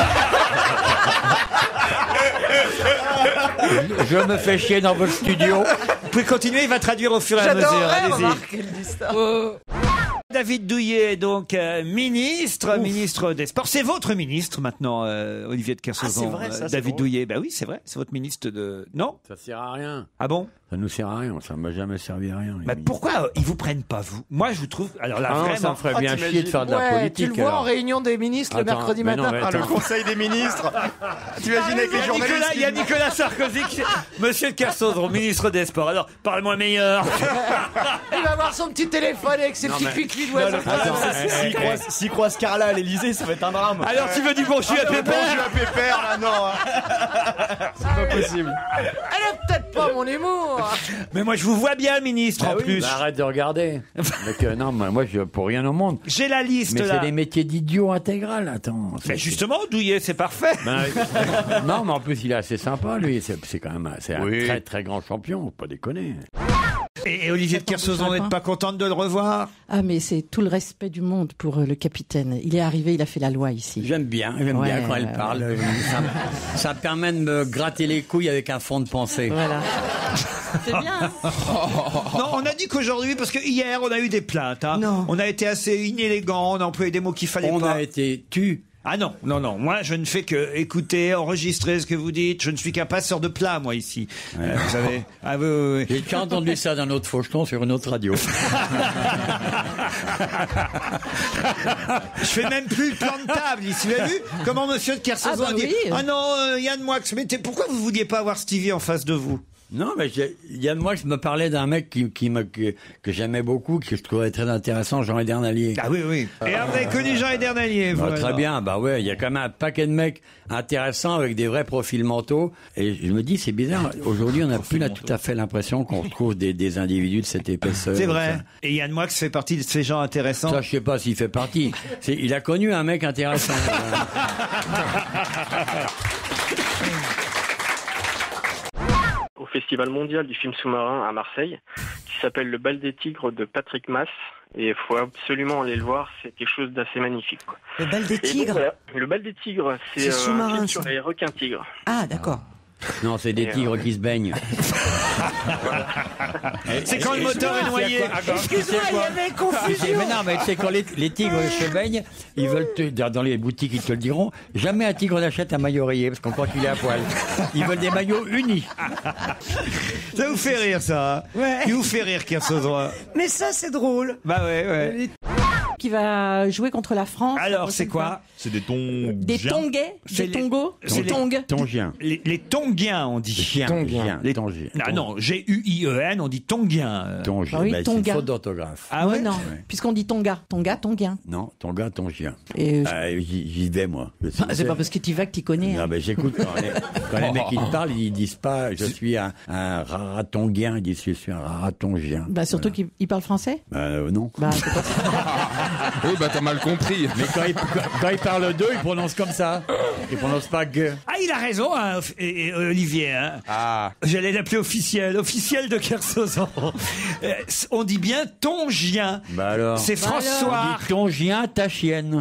Je me fais chier dans votre studio. Vous pouvez continuer, il va traduire au fur et à mesure. J'adorerais Allez-y. remarquer le distant. David Douillet est donc euh, ministre, ministre des Sports. C'est votre ministre maintenant, euh, Olivier de Kersauzon. Ah, c'est vrai, ça, euh, c'est David drôle. Douillet, bah oui, c'est vrai, c'est votre ministre de... Non? Ça sert à rien. Ah bon? Ça nous sert à rien. Ça m'a jamais servi à rien. les Bah ministres. pourquoi euh, ils vous prennent pas, vous? Moi, je vous trouve... Alors là, Ah non, vraiment... ça me ferait bien Ah, chier de faire de la Ouais, politique. tu le vois alors. en réunion des ministres le Attends, mercredi mais non, matin. mais Ah, le attends. conseil des ministres. T'imagines avec Il y les a journalistes Nicolas, il y a qui- Nicolas Sarkozy, qui... Monsieur de Kersauzon, ministre des Sports. Alors, parle-moi meilleur. Il va avoir son petit téléphone avec ses petits cuiclis d'oiseaux. S'il croise, s'il croise Carla à l'Elysée, ça va être un drame. Alors, tu veux du bon jus à Bon jus pépère? à pépère, là, non. hein. C'est pas possible. Elle a peut-être pas mon humour. Mais moi, je vous vois bien, ministre, Ah en oui, plus. bah arrête de regarder. Mais que- non, mais moi, je, pour rien au monde. J'ai la liste, Mais là. c'est des métiers d'idiots intégral. Attends. Mais c'est- justement, Douillet, c'est parfait. Ben, non, mais en plus, il est assez sympa, lui. C'est c'est quand même c'est Oui. un très, très grand champion. Faut pas déconner. Et, et Olivier de Kersauzon, n'est pas contente de le revoir? Ah, mais c'est tout le respect du monde pour euh, le capitaine. Il est arrivé, il a fait la loi ici. J'aime bien, j'aime Ouais, bien quand elle ouais, parle. ouais. Ça, me- ça me permet de me gratter les couilles avec un fond de pensée. Voilà. C'est bien. Non, on a dit qu'aujourd'hui, parce que hier, on a eu des plaintes. Hein. On a été assez inélégant, on a employé des mots qu'il fallait On pas. a été tu. Ah non, non, non. Moi, je ne fais que écouter, enregistrer ce que vous dites. Je ne suis qu'un passeur de plat, moi, ici. Euh, vous savez. Ah oui, oui, oui. J'ai déjà entendu ça d'un autre faucheton sur une autre radio. Je fais même plus le plan de table ici. Vous avez vu comment Monsieur de Kersauzon Ah bah a dit oui. ah non, euh, Yann Moix, mais t'es- pourquoi vous vouliez pas avoir Stevie en face de vous? Non, mais j'ai- Yann, moi, je me parlais d'un mec qui, qui me, que, que j'aimais beaucoup, que je trouvais très intéressant, Jean Edernalier. Ah oui, oui. Et alors, vous avez connu Jean Edernalier, vous Bah, très alors bien, bah ouais, il y a quand même un paquet de mecs intéressants avec des vrais profils mentaux. Et je me dis, c'est bizarre, aujourd'hui, on n'a plus là tout à fait l'impression qu'on retrouve des, des individus de cette épaisseur. C'est vrai. Et Yann Moix fait partie de ces gens intéressants. Ça, je sais pas s'il fait partie. C'est- il a connu un mec intéressant. Au Festival mondial du film sous-marin à Marseille, qui s'appelle Le bal des tigres de Patrick Mass. Et il faut absolument aller le voir, c'est quelque chose d'assez magnifique, quoi. Le bal des Et donc, tigres. voilà, le bal des tigres, c'est C'est euh, un sous-marin, film ça. sur les requins tigres. Ah, d'accord. Non, c'est des Et, tigres euh, qui se baignent. C'est quand le moteur est noyé. Excuse-moi, il y avait confusion. Mais non, mais c'est quand les, les tigres se baignent, ils veulent te, dans les boutiques, ils te le diront, jamais un tigre n'achète un maillot rayé, parce qu'on croit qu'il est à poil. Ils veulent des maillots unis. Ça vous fait rire, ça. Hein Ouais. Qui vous fait rire, Kersozon? Mais ça, c'est drôle. Bah ouais, ouais. Qui va jouer contre la France. Alors, c'est quoi? C'est des tons. Des Tongais, C'est des les- Tongos, c'est des les- Tongs. Tongiens. Les, les Tongiens, on dit. Chien, chien, Les- Tongiens. Ah non, G U I E N, on dit Tongiens. euh. Tongiens. Ah oui, Bah, c'est une Tonga. faute d'orthographe. Ah ouais? non, Ouais. puisqu'on dit Tonga, Tonga, Tongien. Non, Tonga, Tongien. Et je- Ah, j'y j'y vais, moi. Je sais- Ah, c'est pas parce que tu vas que tu connais. hein. Non, mais j'écoute quand, les, quand les mecs ils te parlent, ils disent pas je suis un, un raratongien, ils disent je suis un raratongien. Bah surtout qu'il il parle français. Bah euh, non. Bah c'est pas ça. Oui, bah t'as mal compris. Mais quand ils, quand, quand ils parlent d'eux, ils prononcent comme ça. Ils prononcent pas que. Ah, il a raison, hein, et- et Olivier. Hein. Ah. J'allais l'appeler officiel, officiel de Kersozon. Euh, On dit bien Tongien. Bah alors. C'est Bah François. alors. On dit Tongien, ta chienne.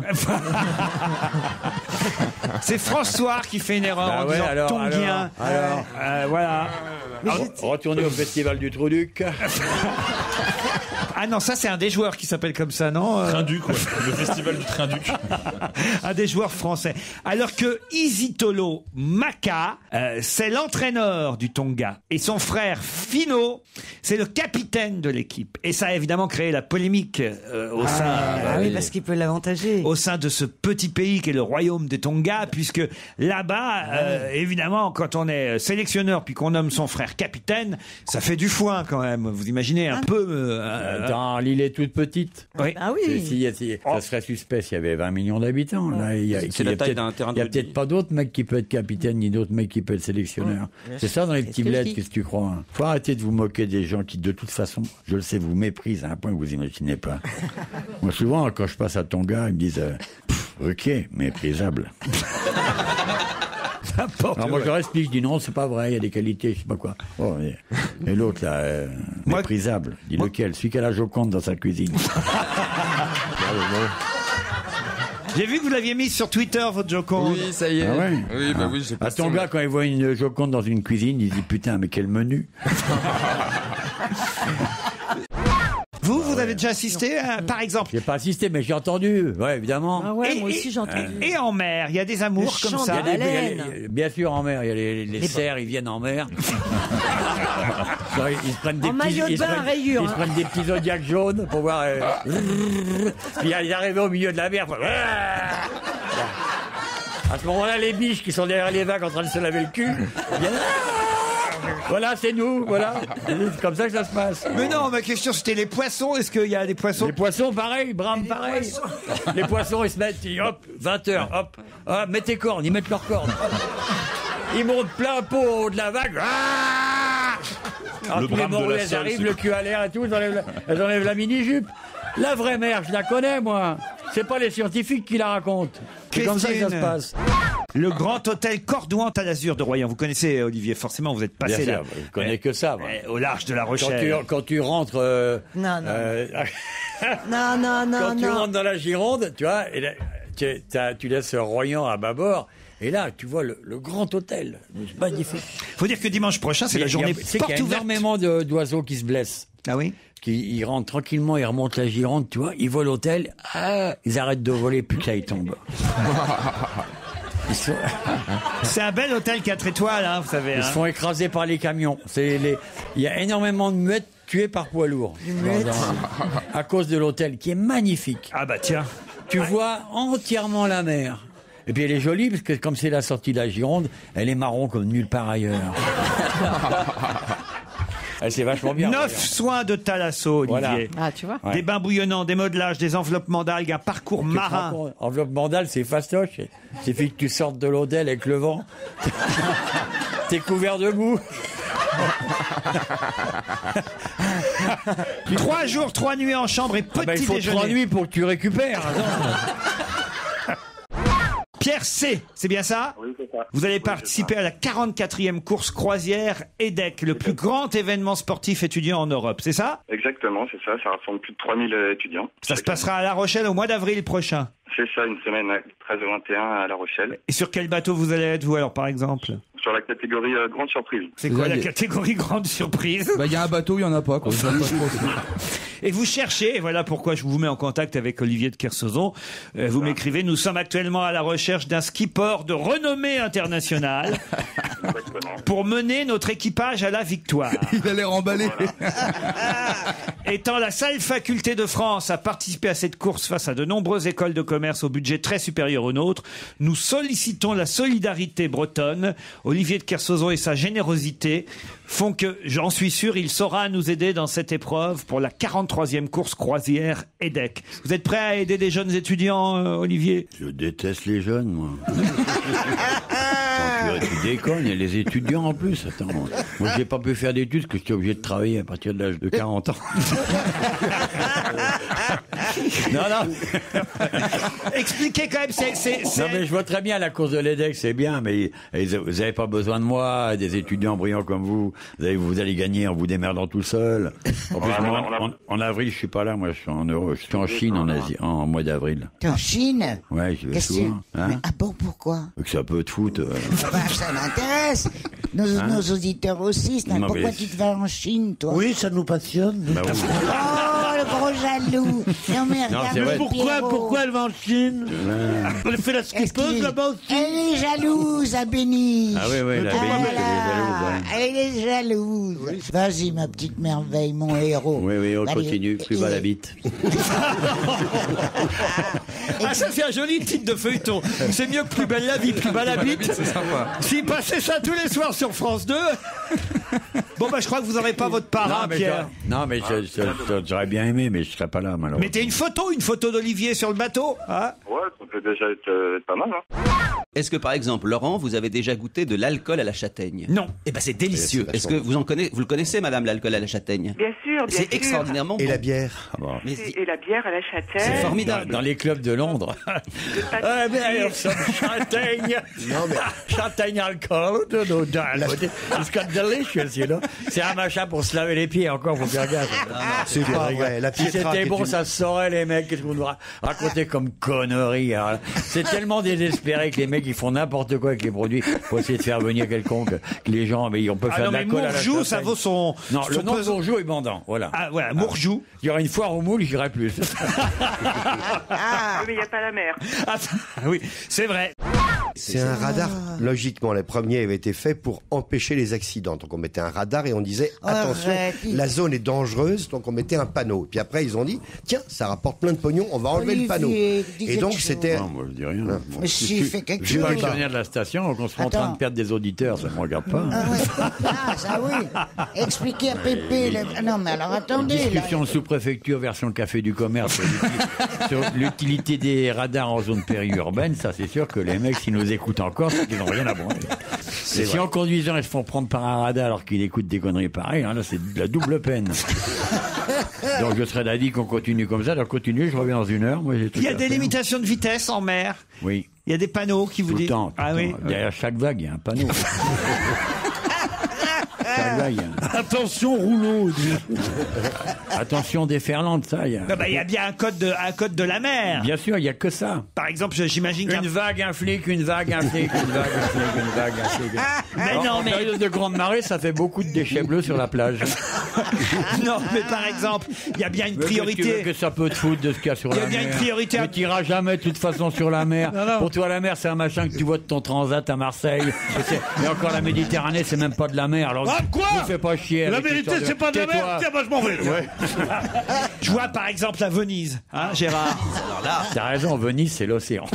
C'est François qui fait une erreur Bah en ouais, disant alors, Tonguien. alors, alors. Euh, voilà. Re- Retournez au festival du Trou-Duc. Ah non, ça c'est un des joueurs qui s'appelle comme ça, non euh Trinduc, ouais. Le festival du Trinduc. Un des joueurs français. Alors que Isitolo Maka, euh, c'est l'entraîneur du Tonga. Et son frère Fino, c'est le capitaine de l'équipe. Et ça a évidemment créé la polémique euh, au sein... Ah euh, oui, parce qu'il peut l'avantager. au sein de ce petit pays qu'est le royaume des Tonga, puisque là-bas, euh, évidemment, quand on est sélectionneur puis qu'on nomme son frère capitaine, ça fait du foin quand même. Vous imaginez un peu... euh, euh, Dans l'île est toute petite. Oui. Ah C'est- oui. si- si- ça serait suspect s'il y avait vingt millions d'habitants. Là, il y a, C'est il y a la taille peut-être- d'un terrain Il y a de peut-être pas d'autres mecs qui peuvent être capitaine, ni d'autres mecs qui peuvent être sélectionneurs. C'est ça dans les C'est petits ce que je bleds, dis. qu'est-ce que tu crois hein. Faut arrêter de vous moquer des gens qui, de toute façon, je le sais, vous méprisent à un point que vous imaginez pas. Moi, souvent, quand je passe à Tonga, ils me disent euh, Pff, ok, méprisable. Alors moi je leur explique, je dis non, c'est pas vrai, il y a des qualités, je sais pas quoi. Oh, mais, et l'autre là, euh, Moi- méprisable. Dis lequel? Celui qui a la Joconde dans sa cuisine. J'ai vu que vous l'aviez mis sur Twitter, votre Joconde. Oui, ça y est. Ah ouais Oui, bah oui, j'ai À pas ton gars, quand il voit une Joconde dans une cuisine, il dit putain, mais quel menu. Vous, vous avez déjà assisté, à, par exemple... J'ai pas assisté, mais j'ai entendu, ouais, évidemment. Ah ouais, Et- moi aussi et- j'ai entendu. Et en mer, il y a des amours Le comme chant ça. de la Il y a des- baleine. il y a les- bien sûr, en mer, il y a les, les, les cerfs, ils viennent en mer. Genre, ils, ils se prennent des En petits, maillot de ils se bain prennent- à rayures, Ils se hein. prennent des petits zodiacs jaunes pour voir. euh, Puis ils arrivent au milieu de la mer. À ce moment-là, les biches qui sont derrière les vagues en train de se laver le cul, ils viennent, voilà, c'est nous, voilà. C'est comme ça que ça se passe. Mais non, ma question c'était les poissons. Est-ce qu'il y a des poissons? Les poissons, pareil, brament pareil. Les poissons, ils se mettent, ils- hop, vingt heures, hop, ah, mets tes cornes, ils mettent leurs cornes. Ils montent plein pot au haut de la vague. Ah Alors Le tous les brame de la morts, elles sole, arrivent, c'est le quoi cul à l'air et tout, elles enlèvent la, elles enlèvent la mini-jupe. La vraie mer, je la connais, moi. C'est pas les scientifiques qui la racontent. C'est comme ça que ça se Christine. passe. Le grand hôtel Cordouan à l'Azur de Royan. Vous connaissez, Olivier, forcément, vous êtes passé Bien là. sûr, je connais que ça, moi. Euh, Au large de la Quand Rochelle. tu, quand tu rentres, euh, Non, non. euh, Non, non, non, quand tu non. rentres dans la Gironde, tu vois, et là, tu, t'as- tu laisses Royan à bâbord, et là, tu vois le, le grand hôtel. C'est magnifique. Faut dire que dimanche prochain, c'est la Il y a- journée il y a- c'est porte qu'il y a ouverte. énormément de- d'oiseaux qui se blessent. Ah oui? Qui, ils rentrent tranquillement, ils remontent la Gironde, tu vois, ils volent l'hôtel, ah, ils arrêtent de voler, puis que là, ils tombent. Ils se, C'est un bel hôtel quatre étoiles, hein, vous savez. ils hein. se font écraser par les camions. C'est les, il y a énormément de muettes tuées par poids lourds. muettes. Dans- dans- à cause de l'hôtel, qui est magnifique. Ah bah tiens. Tu vois entièrement la mer. Et puis elle est jolie, parce que comme c'est la sortie de la Gironde, elle est marron comme nulle part ailleurs. Elle c'est vachement bien. Neuf soins de Thalasso, Olivier. Voilà. Ah, tu vois. Ouais. Des bains bouillonnants, des modelages, des enveloppements d'algues, un parcours Tu te rends marin. compte, enveloppement d'algues, c'est fastoche. Il suffit que tu sortes de l'hôtel avec le vent. T'es couvert de boue. Trois jours, trois nuits en chambre et petit Ah bah, il faut déjeuner. trois nuits pour que tu récupères. Pierre C, c'est bien ça? Oui, c'est ça. Vous allez Oui, participer c'est à la quarante-quatrième course croisière EDEC, le plus grand événement sportif étudiant en Europe, c'est ça? ça. Exactement, c'est ça. Ça rassemble plus de trois mille étudiants. Ça se passera à La Rochelle au mois d'avril prochain. C'est ça, une semaine du treize au vingt et un à La Rochelle. Et sur quel bateau vous allez être, vous, alors, par exemple? Sur la catégorie euh, grande surprise. C'est quoi la catégorie grande surprise? Bah, il y a un bateau, il y en a pas, quoi. Je vois pas trop. Et vous cherchez, et voilà pourquoi je vous mets en contact avec Olivier de Kersauzon. Euh, vous m'écrivez, nous sommes actuellement à la recherche d'un skipper de renommée internationale pour mener notre équipage à la victoire. Il a l'air emballé. Étant la seule faculté de France à participer à cette course face à de nombreuses écoles de commerce au budget très supérieur au nôtre, nous sollicitons la solidarité bretonne. Olivier de Kersauzon et sa générosité font que, j'en suis sûr, il saura nous aider dans cette épreuve pour la quarante-troisième course croisière EDEC. Vous êtes prêt à aider des jeunes étudiants, euh, Olivier? Je déteste les jeunes, moi. Attends, tu, tu déconnes, il y a les étudiants en plus. Attends, moi, j'ai pas pu faire d'études parce que j'étais obligé de travailler à partir de l'âge de quarante ans. Non, non. Expliquez quand même, c'est, c'est, c'est... Non, mais je vois très bien la course de l'EDEC, c'est bien, mais vous n'avez pas besoin de moi, des étudiants brillants comme vous. Vous allez, vous allez gagner en vous démerdant tout seul. En, plus, Ouais, moi, on a- en, en avril, je suis pas là, moi, je suis en Europe, je suis en Chine en Asie, en mois d'avril. T'es en Chine? Ouais, je vais Qu'est-ce que souvent. tu- Hein Mais- Ah bon, pourquoi? Que ça peut te foutre. euh. Bah, ça m'intéresse. Nos, Hein nos auditeurs aussi. c'est un- Non, Pourquoi mais- tu te vas en Chine, toi? Oui, ça nous passionne. Bah oui. Oh, le gros jaloux. Non, mais Non, regarde c'est vrai. le Pourquoi, Pierrot. pourquoi elle va en Chine? Elle fait la Est-ce skippeuse qu'il- là-bas aussi? Elle est jalouse, à Béniche. Ah oui, oui, la Ah Béniche, elle est là, jalouse, ouais. Elle est jalouse. Vas-y, ma petite merveille, mon héros. Oui, oui, on Allez. continue, plus bas la bite. Ah, ça c'est un joli titre de feuilleton. C'est mieux que Plus belle la vie, plus bas la bite. C'est sympa. S'il passait ça tous les soirs sur France deux. Bon bah je crois que vous n'aurez pas votre part, Non, hein, mais Pierre. je- non, mais je- je- je- j'aurais bien aimé, mais je serais pas là, malheureusement. Mettez une photo, une photo d'Olivier sur le bateau. Hein. Ouais, ça peut déjà être, euh, être pas mal. Hein. Est-ce que par exemple, Laurent, vous avez déjà goûté de l'alcool à la châtaigne? Non. Eh ben c'est délicieux. C'est Est-ce que vous en connaissez, vous le connaissez, madame, l'alcool à la châtaigne? Bien sûr, bien sûr. C'est extraordinairement Et bon. la bière. Ah bon. Mais Et et la bière à la châtaigne. c'est formidable. Dans les clubs de Londres. Ah, mais alors, some châtaigne. Non, mais- Châtaigne alcool. No, no, darling. It's got delicious, you know. C'est un machin pour se laver les pieds, encore, faut faire gaffe. C'est pas vrai. La Si Pietra qui c'était est bon, une- ça se saurait, les mecs. Qu'est-ce qu'on nous ra- racontait comme conneries. alors là. C'est tellement désespéré que les mecs, ils font n'importe quoi avec les produits pour essayer de faire venir quelconque. Que les gens, mais on peut Ah faire non, de mais l'alcool à la Mourjou, ça châtaigne. vaut son. Non, son le nom de pesant. Mourjou est bandant. Voilà. Ah voilà, Mourjou. Il y aura une foire au moule, j'irai plus. Ah, mais il n'y a pas la mer. Ah oui, c'est vrai. C'est un radar. Logiquement, les premiers avaient été faits pour empêcher les accidents. Donc on mettait un radar et on disait attention, Arrête. la zone est dangereuse, donc on mettait un panneau. Puis après ils ont dit tiens, ça rapporte plein de pognon, on va enlever Olivier, le panneau. dis Et donc quelque c'était Non, moi je dis rien. Non, Mais si, fais quelque Je suis pas chose. actionnaire de la station, donc on se met en train Attends. de perdre des auditeurs, ça me regarde pas. Ah, ouais. Ah, ça oui. Expliquez à Pépé. le- Ah non, mais alors attendez. Là. Discussion sous-préfecture version café du commerce sur l'uti- sur l'utilité des radars en zone périurbaine, ça c'est sûr que les mecs s'ils nous écoutent encore, c'est qu'ils n'ont rien à branler. Et si en conduisant ils se font prendre par un radar alors qu'ils écoutent des conneries pareilles, hein, là c'est de la double peine. Donc je serais d'avis qu'on continue comme ça, alors continue, je reviens dans une heure. Moi, j'ai tout Il y a à des faire. limitations de vitesse en mer. Oui. Il y a des panneaux qui vous Tout le disent. temps. tout Ah le oui. temps. Derrière chaque vague, il y a un panneau. Chaque vague, il y a un- Attention, rouleau. Attention déferlante, ça. Il y a... Non, bah, il y a bien un code de, un code de la mer. Bien sûr, il n'y a que ça. Par exemple, j'imagine qu'un Une vague, un flic, une vague, un flic, une vague, un flic, une vague, un flic. Mais Alors, non, en mais- période de grande marée, ça fait beaucoup de déchets bleus sur la plage. Non, mais par exemple, il y a bien une Mais qu'est-ce que tu veux priorité. que ça peut te foutre de ce qu'il y a sur Il y a la bien mer une priorité à- Mais t'iras jamais de toute façon sur la mer. Non, non. Pour toi, la mer, c'est un machin que tu vois de ton transat à Marseille. Et, c'est- et encore, la Méditerranée, c'est même pas de la mer. Alors, Ah, quoi ne fais pas chier. La avec vérité, l'histoire c'est pas de la mer. Tais-toi. Tiens, moi je m'en vais. Ouais. Je vois par exemple à Venise, hein, Gérard. Alors là, T'as raison, Venise, c'est l'océan.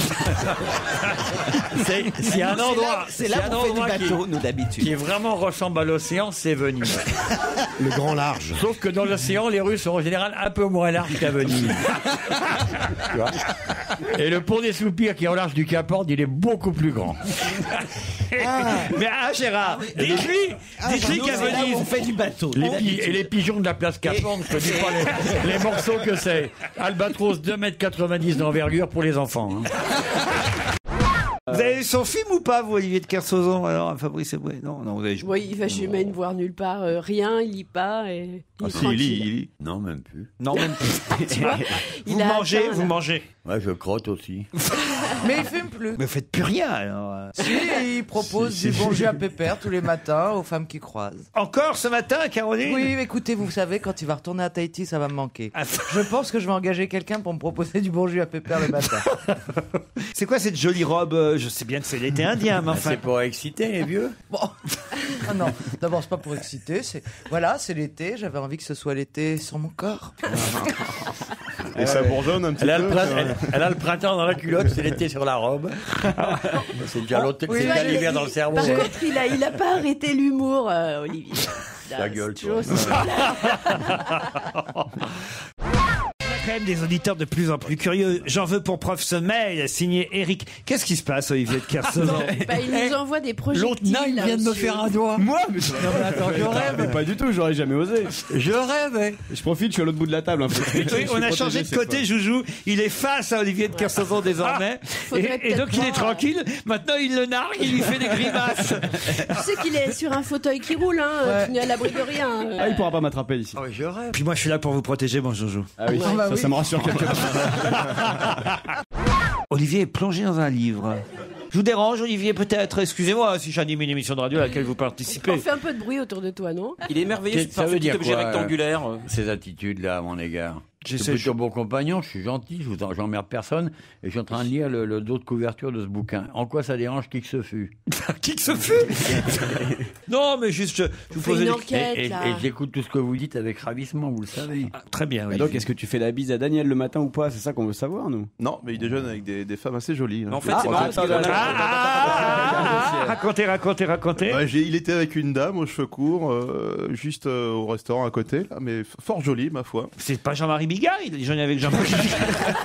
c'est c'est un c'est endroit, là- c'est là un où on fait du endroit qui- bateau, nous d'habitude. qui est vraiment ressemble à l'océan, c'est Venise. le grand large. Sauf que dans l'océan, les rues sont en général un peu moins larges qu'à Venise. Tu vois. Et le pont des Soupirs qui est au large du Cap Horn, il est beaucoup plus grand. Mais ah, Gérard, dites-lui, dites-lui nous, qu'à c'est là où Venise. on fait du bateau. Les pi- et les pigeons de la place Cap Horn, je te dis pas les, les morceaux que c'est. Albatros deux mètres quatre-vingt-dix d'envergure pour les enfants. hein. Vous avez vu son film ou pas, vous, Olivier de Kersauzon, alors, Fabrice Eboué? Non, non, vous avez Oui, il va jamais me voir nulle part, euh, rien, il lit pas. Et... Ah si, il lit, il lit. Non, même plus. Non, même plus. Tu vois, vous il a mangez, atteint, vous là. mangez. Ouais, je crotte aussi. Mais il fume plus. Mais vous faites plus rien, alors. Si, il propose Si, du si, bon si. jus à pépère tous les matins aux femmes qui croisent. Encore ce matin, Caroline? Oui, mais écoutez, vous savez, quand il va retourner à Tahiti, ça va me manquer. Ah, Je pense que je vais engager quelqu'un pour me proposer du bon jus à pépère le matin. C'est quoi cette jolie robe? euh, Je sais bien que c'est l'été indien, mais enfin. C'est pour exciter les vieux. Bon. Ah non, d'abord, c'est pas pour exciter. C'est voilà, c'est l'été. J'avais envie que ce soit l'été sur mon corps. Et ça bourgeonne un petit elle a, peu. le printemps, elle, elle a le printemps dans la culotte, c'est l'été sur la robe. C'est déjà l'automne, Oui, c'est déjà ouais, l'hiver il- dans le cerveau. Par contre, il a, il a pas arrêté l'humour, euh, Olivier. Ta gueule, C'est toujours toi. aussi- Il y a quand même des auditeurs de plus en plus curieux. J'en veux pour preuve ce mail signé Eric. Qu'est-ce qui se passe, Olivier de Kersauzon? Bah, il nous envoie des projectiles. L'autre nain, il vient de me monsieur. faire un doigt. Moi mais, Non, mais attends, je rêve. mais pas du tout, j'aurais jamais osé. Je rêve. Je profite, je suis à l'autre bout de la table un peu. Oui, Je suis on a protégé changé de cette côté, fois. Joujou. Il est face à Olivier de Kersauzon désormais. faudrait Et, et donc peut-être il est pas- tranquille. Maintenant, il le nargue, il lui fait des grimaces. Tu sais qu'il est sur un fauteuil qui roule, hein. Ouais. Tu n'es à l'abri de rien. euh. Ah, il pourra pas m'attraper ici. Ah oui, je rêve. Puis moi, je suis là pour vous protéger, mon Joujou. Ah oui, Ah bah ça, oui. ça me rassure quelque part. Olivier est plongé dans un livre. Je vous dérange, Olivier, peut-être? Excusez-moi si j'anime une émission de radio à laquelle vous On participez. fait un peu de bruit autour de toi, non? Il est merveilleux Ça par veut ce petit dire objet quoi, rectangulaire. Ces attitudes-là à mon égard. Je J'essaie- suis plutôt bon compagnon, je suis gentil, je vous en- j'emmerde personne, et je suis en train de lire le, le dos de couverture de ce bouquin. En quoi ça dérange qui que ce fût? Qui que ce fût? Non, mais juste, je, je vous Fais posais une des- enquête, Et, et- là. et j'écoute tout ce que vous dites avec ravissement, vous le savez. Ah, très bien, Et oui. donc, est-ce que tu fais la bise à Daniel le matin ou pas? C'est ça qu'on veut savoir, nous. Non, mais il déjeune avec des, des femmes assez jolies. hein. En fait, Ah, c'est ah, marrant ah, parce que- ah, Ah, ah, ah, ah, racontez, racontez, racontez. Ouais, j'ai- il était avec une dame aux cheveux courts, euh, juste euh, au restaurant à côté, là, mais f- fort jolie, ma foi. C'est pas Jean-Marie Bigard, il est déjeuné avec Jean-Marie Bigard.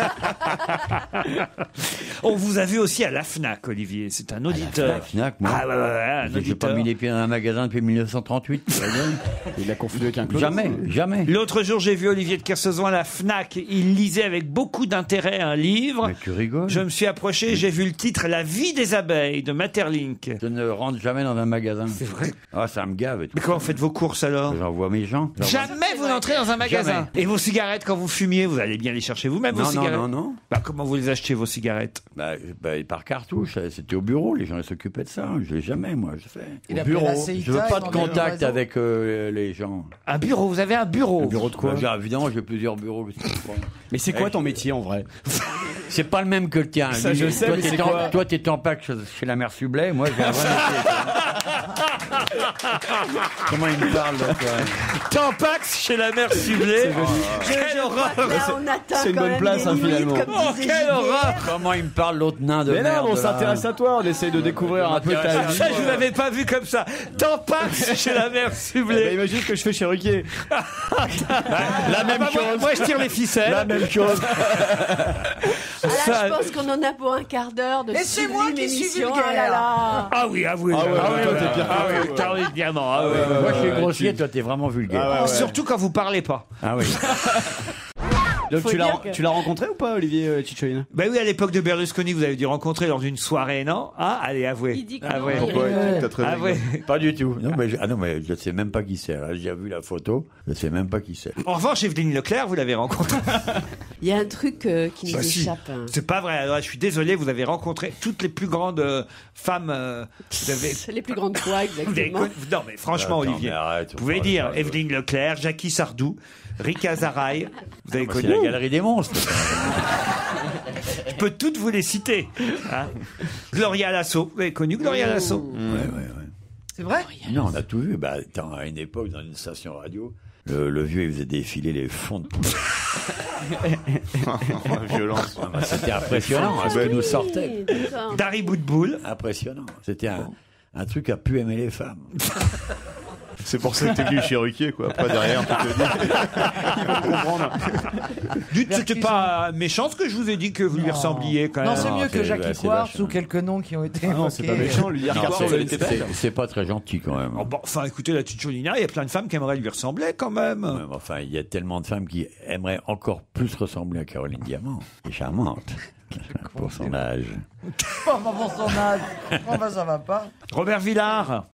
On vous a vu aussi à la FNAC, Olivier. C'est un auditeur. Fnac, moi. Ah ouais, ouais, ouais, un J'ai pas auditeur. mis les pieds dans un magasin depuis mille neuf cent trente-huit. tu vois bien. Il a confondu avec un clown. Jamais, jamais. L'autre jour, j'ai vu Olivier de Kersauzon à la FNAC. Il lisait avec beaucoup d'intérêt un livre. Mais tu rigoles. Je me suis approché, j'ai vu le titre La vie des abeilles de Maeterlinck. Je ne rentre jamais dans un magasin. C'est vrai. Ah, ça me gave et tout. Mais comment vous faites vos courses alors? J'envoie mes gens. J'envoie- Jamais vous n'entrez dans un magasin. Jamais. Et vos cigarettes, quand vous fumiez, vous allez bien les chercher vous-même, vos Non, non, cigarettes? non, non. Bah, comment vous les achetez, vos cigarettes? Bah, bah, par cartouche, c'était au bureau, les gens ils s'occupaient de ça. Je l'ai jamais, moi, je sais. Il Au a pris la bureau. C I T A, Je veux pas il de vendait le contact réseau. avec euh, les gens. Un bureau, vous avez un bureau. Un bureau de quoi? Bah, j'ai- évidemment, j'ai plusieurs bureaux. qu'est-ce que tu crois Mais c'est quoi Eh, ton métier en vrai? C'est pas le même que le tien. Ça, Lui, je sais, toi, mais t'es c'est en- quoi Toi, t'es en pack chez, chez la mère Sublet. Moi, j'ai un vrai métier. Comment il me parle, là, toi Tampax chez la mère Sublet. Quelle horreur! Là, on atteint c'est une quand bonne même place, les hein, limites, finalement. comme Oh, disait quelle Gilbert. horreur! Comment il me parle, l'autre nain de Mais merde non, on là. s'intéresse à toi, on essaye de découvrir un peu ta vie. Ça, je vous avais pas vu comme ça. Tampax chez la mère Bah, Sublet. imagine ce que je fais chez Ruquier. La même Ah bah, moi, chose. moi, je tire les ficelles. La même chose. Ah là, Ça- je pense qu'on en a pour un quart d'heure de Et c'est moi sublime qui suis émission. vulgaire. Ah là là. Ah oui, ah oui. Ah ouais, ah ouais, oui, toi, oui, t'es pire ah que oui, moi. Caroline Diamant, ah oui. Moi, je suis ouais, grossier, tu- toi, t'es vraiment vulgaire. Ah ouais, ouais. Surtout quand vous parlez pas. Ah oui. Donc Faut tu l'as dire que- tu l'as rencontré ou pas, Olivier euh, Cicciolina? Ben oui, à l'époque de Berlusconi, vous avez dû rencontrer lors d'une soirée, non? Ah, allez, avouez. Il dit que Avouez. non, il Ouais, rigole. t'as très bien. Avouez. Pas du tout. Non, mais je, ah non, mais je sais même pas qui c'est. Là, j'ai vu la photo, je sais même pas qui c'est. En revanche, Evelyne Leclerc, vous l'avez rencontrée. Il y a un truc euh, qui nous Bah, si. échappe. hein. C'est pas vrai. Alors, je suis désolé, vous avez rencontré toutes les plus grandes euh, femmes. euh, vous avez. C'est les plus grandes fois, Vous avez exactement. connu- Non, mais franchement, Attends, Olivier, mais arrête, vous pouvez faut dire pas- Evelyne Leclerc, Jackie Sardou, Rika Zaraï. Vous avez Bah, c'est connu. la galerie des monstres. Je peux toutes vous les citer. hein. Gloria Lasso. Vous avez connu Gloria Lasso? Ouais, ouais, ouais. C'est vrai? Non, on a tout vu. Bah, attends, à une époque, dans une station radio, le, le vieux, il faisait défiler les fonds de. La violence. Ah, bah, c'était impressionnant, hein, ce que nous sortait. Oui, d'accord. Dari Boudboul. Impressionnant. C'était un, un truc à pu aimer les femmes. C'est pour ça que t'es venu chez Ruquier, quoi. Après, derrière, tu te dis. Ils vont comprendre. Dites, c'était pas méchant ce que je vous ai dit que vous lui ressembliez quand même. Non, c'est mieux que Jackie c'est Quartz vache, ou quelques noms qui ont été. Ah non, c'est pas évoqués. méchant, lui dire Non, Quartz, c'est- elle était belle. c'est- c'est pas très gentil quand même. Oh, bon, enfin, écoutez, la petite Cholina, il y a plein de femmes qui aimeraient lui ressembler quand même. Ouais, mais enfin, il y a tellement de femmes qui aimeraient encore plus ressembler à Caroline Diamant. Elle est charmante. Pour son âge. Oh, bah, pour son âge. Oh, bah, ça va pas. Robert Villard.